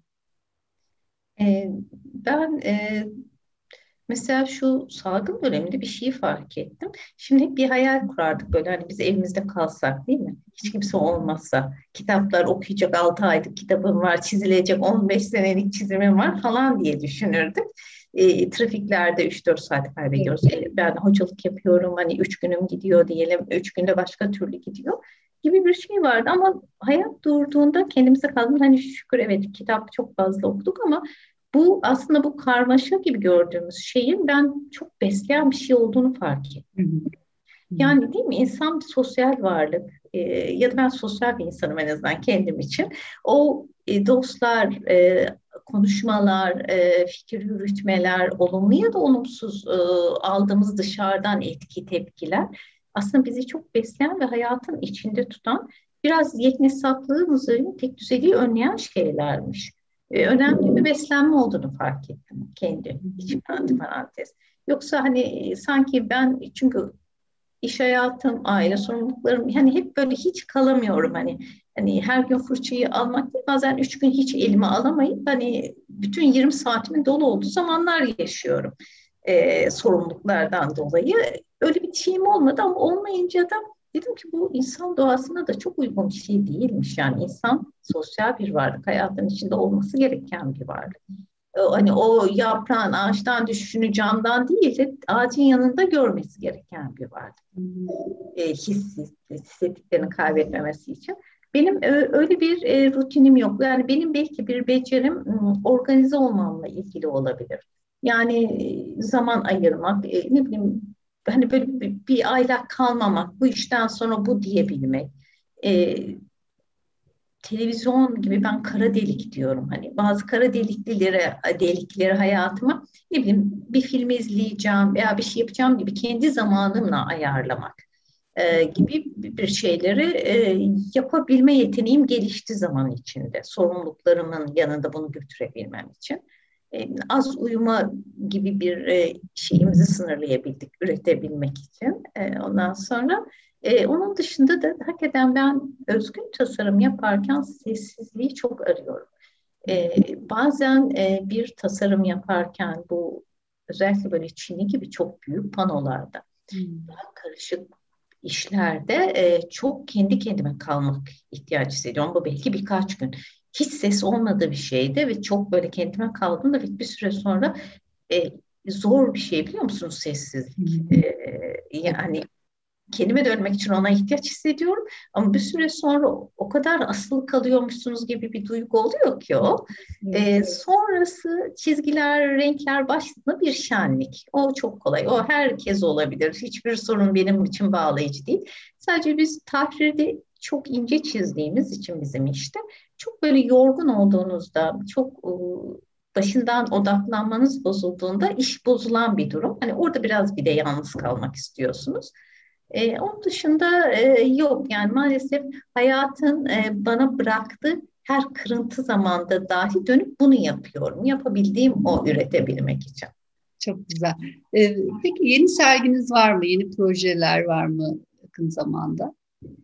E, Ben e, Mesela şu salgın döneminde bir şeyi fark ettim. Şimdi hep bir hayal kurardık böyle hani biz evimizde kalsak değil mi? Hiç kimse olmazsa, kitaplar okuyacak altı aylık kitabım var, çizilecek on beş senelik çizimim var falan diye düşünürdük. E, trafiklerde üç dört saat Evet. kaybediyoruz. E, ben hocalık yapıyorum hani üç günüm gidiyor diyelim, üç günde başka türlü gidiyor gibi bir şey vardı ama hayat durduğunda kendimize kaldım. Hani şükür evet kitap çok fazla okuduk ama bu aslında bu karmaşa gibi gördüğümüz şeyin ben çok besleyen bir şey olduğunu fark ettim. Hı hı, hı Yani değil mi? İnsan bir sosyal varlık e, ya da ben sosyal bir insanım en azından kendim için. O e, dostlar, e, konuşmalar, e, fikir yürütmeler, olumlu ya da olumsuz e, aldığımız dışarıdan etki, tepkiler aslında bizi çok besleyen ve hayatın içinde tutan biraz yeknesaklığımızı, tek düzeliği önleyen şeylermiş. E, önemli bir beslenme olduğunu fark ettim kendi hı, içimde antiparantez. Yoksa hani sanki ben çünkü iş hayatım, aile sorumluluklarım, yani hep böyle hiç kalamıyorum hani. Hani her gün fırçayı almak değil, bazen üç gün hiç elime alamayıp hani bütün yirmi saatimin dolu olduğu zamanlar yaşıyorum e, sorumluluklardan dolayı. Öyle bir şeyim olmadı ama olmayınca da dedim ki bu insan doğasına da çok uygun bir şey değilmiş. Yani insan sosyal bir varlık, hayatın içinde olması gereken bir varlık. E, Hani o yaprağın ağaçtan düşüşünü camdan değil de ağacın yanında görmesi gereken bir varlık. E, his, hissettiklerini kaybetmemesi için. Benim ö- öyle bir e, rutinim yok. Yani benim belki bir becerim m, organize olmamla ilgili olabilir. Yani e, zaman ayırmak, e, ne bileyim hani böyle bir, bir aylak kalmamak, bu işten sonra bu diyebilmek. E, Televizyon gibi ben kara delik diyorum. Hani bazı kara deliklileri, delikleri hayatıma ne bileyim bir film izleyeceğim veya bir şey yapacağım gibi kendi zamanımla ayarlamak e, gibi bir şeyleri e, yapabilme yeteneğim gelişti zaman içinde. Sorumluluklarımın yanında bunu götürebilmem için. E, az uyuma gibi bir e, şeyimizi sınırlayabildik üretebilmek için. E, ondan sonra e, onun dışında da hakikaten ben özgün tasarım yaparken sessizliği çok arıyorum. E, Bazen e, bir tasarım yaparken bu özellikle böyle Çin'i gibi çok büyük panolarda Hmm. daha karışık işlerde e, çok kendi kendime kalmak ihtiyaç hissediyorum. Bu belki birkaç gün. Hiç ses olmadığı bir şeydi ve çok böyle kendime kaldım da bir süre sonra e, zor bir şey biliyor musunuz sessizlik? E, Hmm. yani kendime dönmek için ona ihtiyaç hissediyorum. Ama bir süre sonra o kadar asılı kalıyormuşsunuz gibi bir duygu oluyor ki o. Evet. Ee, sonrası çizgiler, renkler başlığında bir şenlik. O çok kolay. O herkes olabilir. Hiçbir sorun benim için bağlayıcı değil. Sadece biz tahrirde çok ince çizdiğimiz için bizim işte çok böyle yorgun olduğunuzda, çok e, başından odaklanmanız bozulduğunda iş bozulan bir durum. Hani orada biraz bir de yalnız kalmak istiyorsunuz. E, onun dışında e, yok yani maalesef hayatın e, bana bıraktığı her kırıntı zamanda dahi dönüp bunu yapıyorum. Yapabildiğim o üretebilmek için. Çok güzel. Ee, peki yeni serginiz var mı? Yeni projeler var mı yakın zamanda?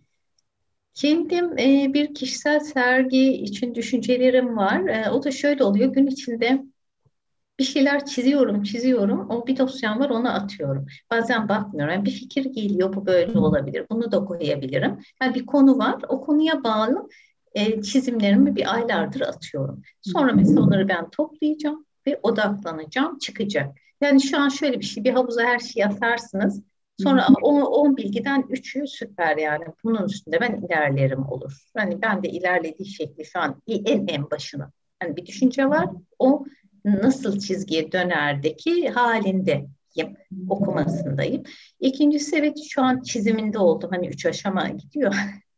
Kendim e, bir kişisel sergi için düşüncelerim var. E, o da şöyle oluyor. Gün içinde bir şeyler çiziyorum, çiziyorum. O bir dosyam var, ona atıyorum. Bazen bakmıyorum. Yani bir fikir geliyor, bu böyle olabilir. Bunu da koyabilirim. Yani bir konu var, o konuya bağlı e, çizimlerimi bir aylardır atıyorum. Sonra mesela onları ben toplayacağım ve odaklanacağım, çıkacak. Yani şu an şöyle bir şey, bir havuza her şeyi atarsınız. Sonra o on bilgiden üçü süper yani. Bunun üstünde ben ilerlerim olur. Yani ben de ilerlediği şekli şu an en en başına. Yani bir düşünce var. O nasıl çizgiye dönerdeki halindeyim, okumasındayım. İkincisi evet şu an çiziminde oldum. Hani üç aşama gidiyor.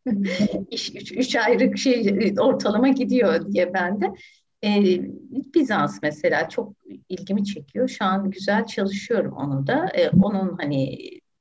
İş, üç, üç ayrı şey ortalama gidiyor diye ben de. Ee, Bizans mesela çok ilgimi çekiyor. Şu an güzel çalışıyorum onu da. Ee, onun hani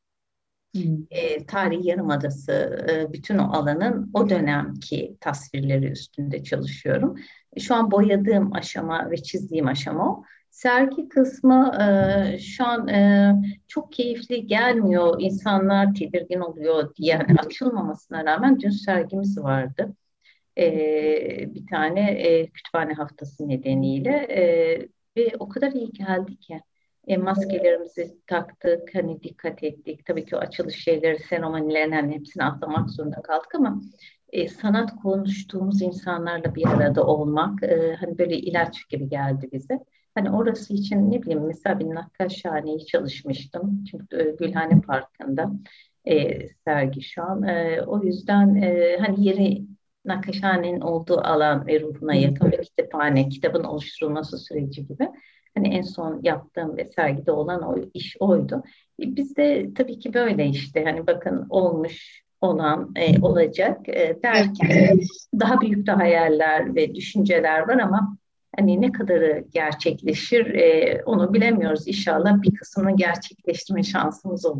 Hmm. e, Tarihi Yarımadası, e, bütün o alanın o dönemki tasvirleri üstünde çalışıyorum. E, Şu an boyadığım aşama ve çizdiğim aşama o. Sergi kısmı e, şu an e, çok keyifli gelmiyor. İnsanlar tedirgin oluyor diye yani açılmamasına rağmen dün sergimiz vardı. E, Bir tane e, kütüphane haftası nedeniyle e, ve o kadar iyi geldi ki. E, maskelerimizi taktık, hani dikkat ettik. Tabii ki o açılış şeyleri, seremonilerin hani hepsini atlamak zorunda kaldık ama e, sanat konuştuğumuz insanlarla bir arada olmak e, hani böyle ilaç gibi geldi bize. Hani orası için ne bileyim mesela bir Nakkaşhane'yi çalışmıştım. Çünkü e, Gülhane Parkı'nda e, sergi şu an. E, o yüzden e, hani yeri Nakkaşhane'nin olduğu alan ve ruhuna yakın bir kütüphane, kitabın oluşturulması süreci gibi. Hani en son yaptığım ve sergide olan o iş oydu. E, Biz de tabii ki böyle işte hani bakın olmuş olan e, olacak e, Evet. derken daha büyük de hayaller ve düşünceler var ama hani ne kadarı gerçekleşir e, onu bilemiyoruz. İnşallah bir kısmını gerçekleştirme şansımız olur.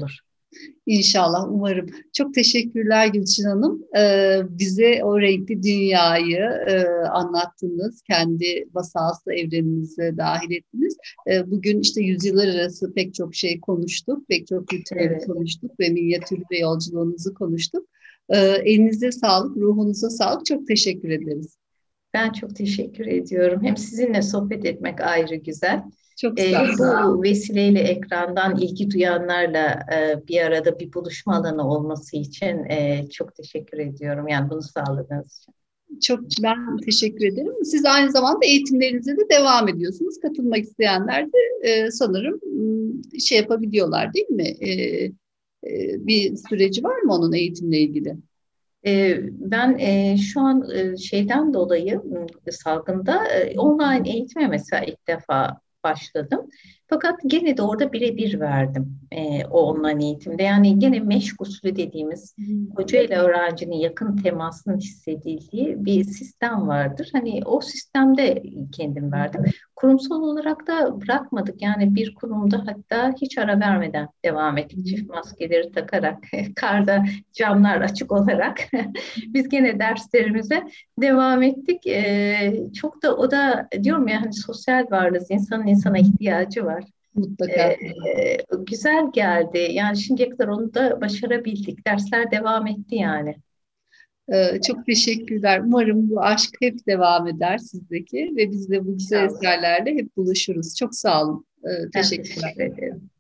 İnşallah, umarım. Çok teşekkürler Gülçin Hanım. Ee, bize o renkli dünyayı e, anlattınız. Kendi masalsı evreninize dahil ettiniz. Ee, bugün işte yüzyıllar arası pek çok şey konuştuk. Pek çok kültürleri Evet. konuştuk ve minyatür ve yolculuğunuzu konuştuk. Ee, elinize sağlık, ruhunuza sağlık. Çok teşekkür ederiz. Ben çok teşekkür ediyorum. Hem sizinle sohbet etmek ayrı güzel. Çok Ee, sağ olun. bu vesileyle ekrandan ilgi duyanlarla e, bir arada bir buluşma alanı olması için e, çok teşekkür ediyorum. Yani bunu sağladığınız için. Çok ben teşekkür ederim. Siz aynı zamanda eğitimlerinize de devam ediyorsunuz. Katılmak isteyenler de e, sanırım m, şey yapabiliyorlar, değil mi? E, e, bir süreci var mı onun eğitimle ilgili? Ee, Ben e, şu an e, şeyden dolayı m, salgında e, online eğitime mesela ilk defa başladım. Fakat gene de orada birebir verdim e, o online eğitimde. Yani gene meşk usulü dediğimiz hoca ile öğrencinin yakın temasının hissedildiği bir sistem vardır. Hani o sistemde kendim verdim. Kurumsal olarak da bırakmadık. Yani bir kurumda hatta hiç ara vermeden devam ettik. Çift maskeleri takarak, karda camlar açık olarak biz gene derslerimize devam ettik. Ee, çok da o da diyorum ya hani sosyal varlığız, insanın insana ihtiyacı var. Mutlaka. Ee, Güzel geldi. Yani şimdiye kadar onu da başarabildik. Dersler devam etti yani. E, çok teşekkürler. Umarım bu aşk hep devam eder sizdeki ve biz de bu güzel İnşallah. eserlerle hep buluşuruz. Çok sağ olun. E, Ben teşekkürler. teşekkür ederim.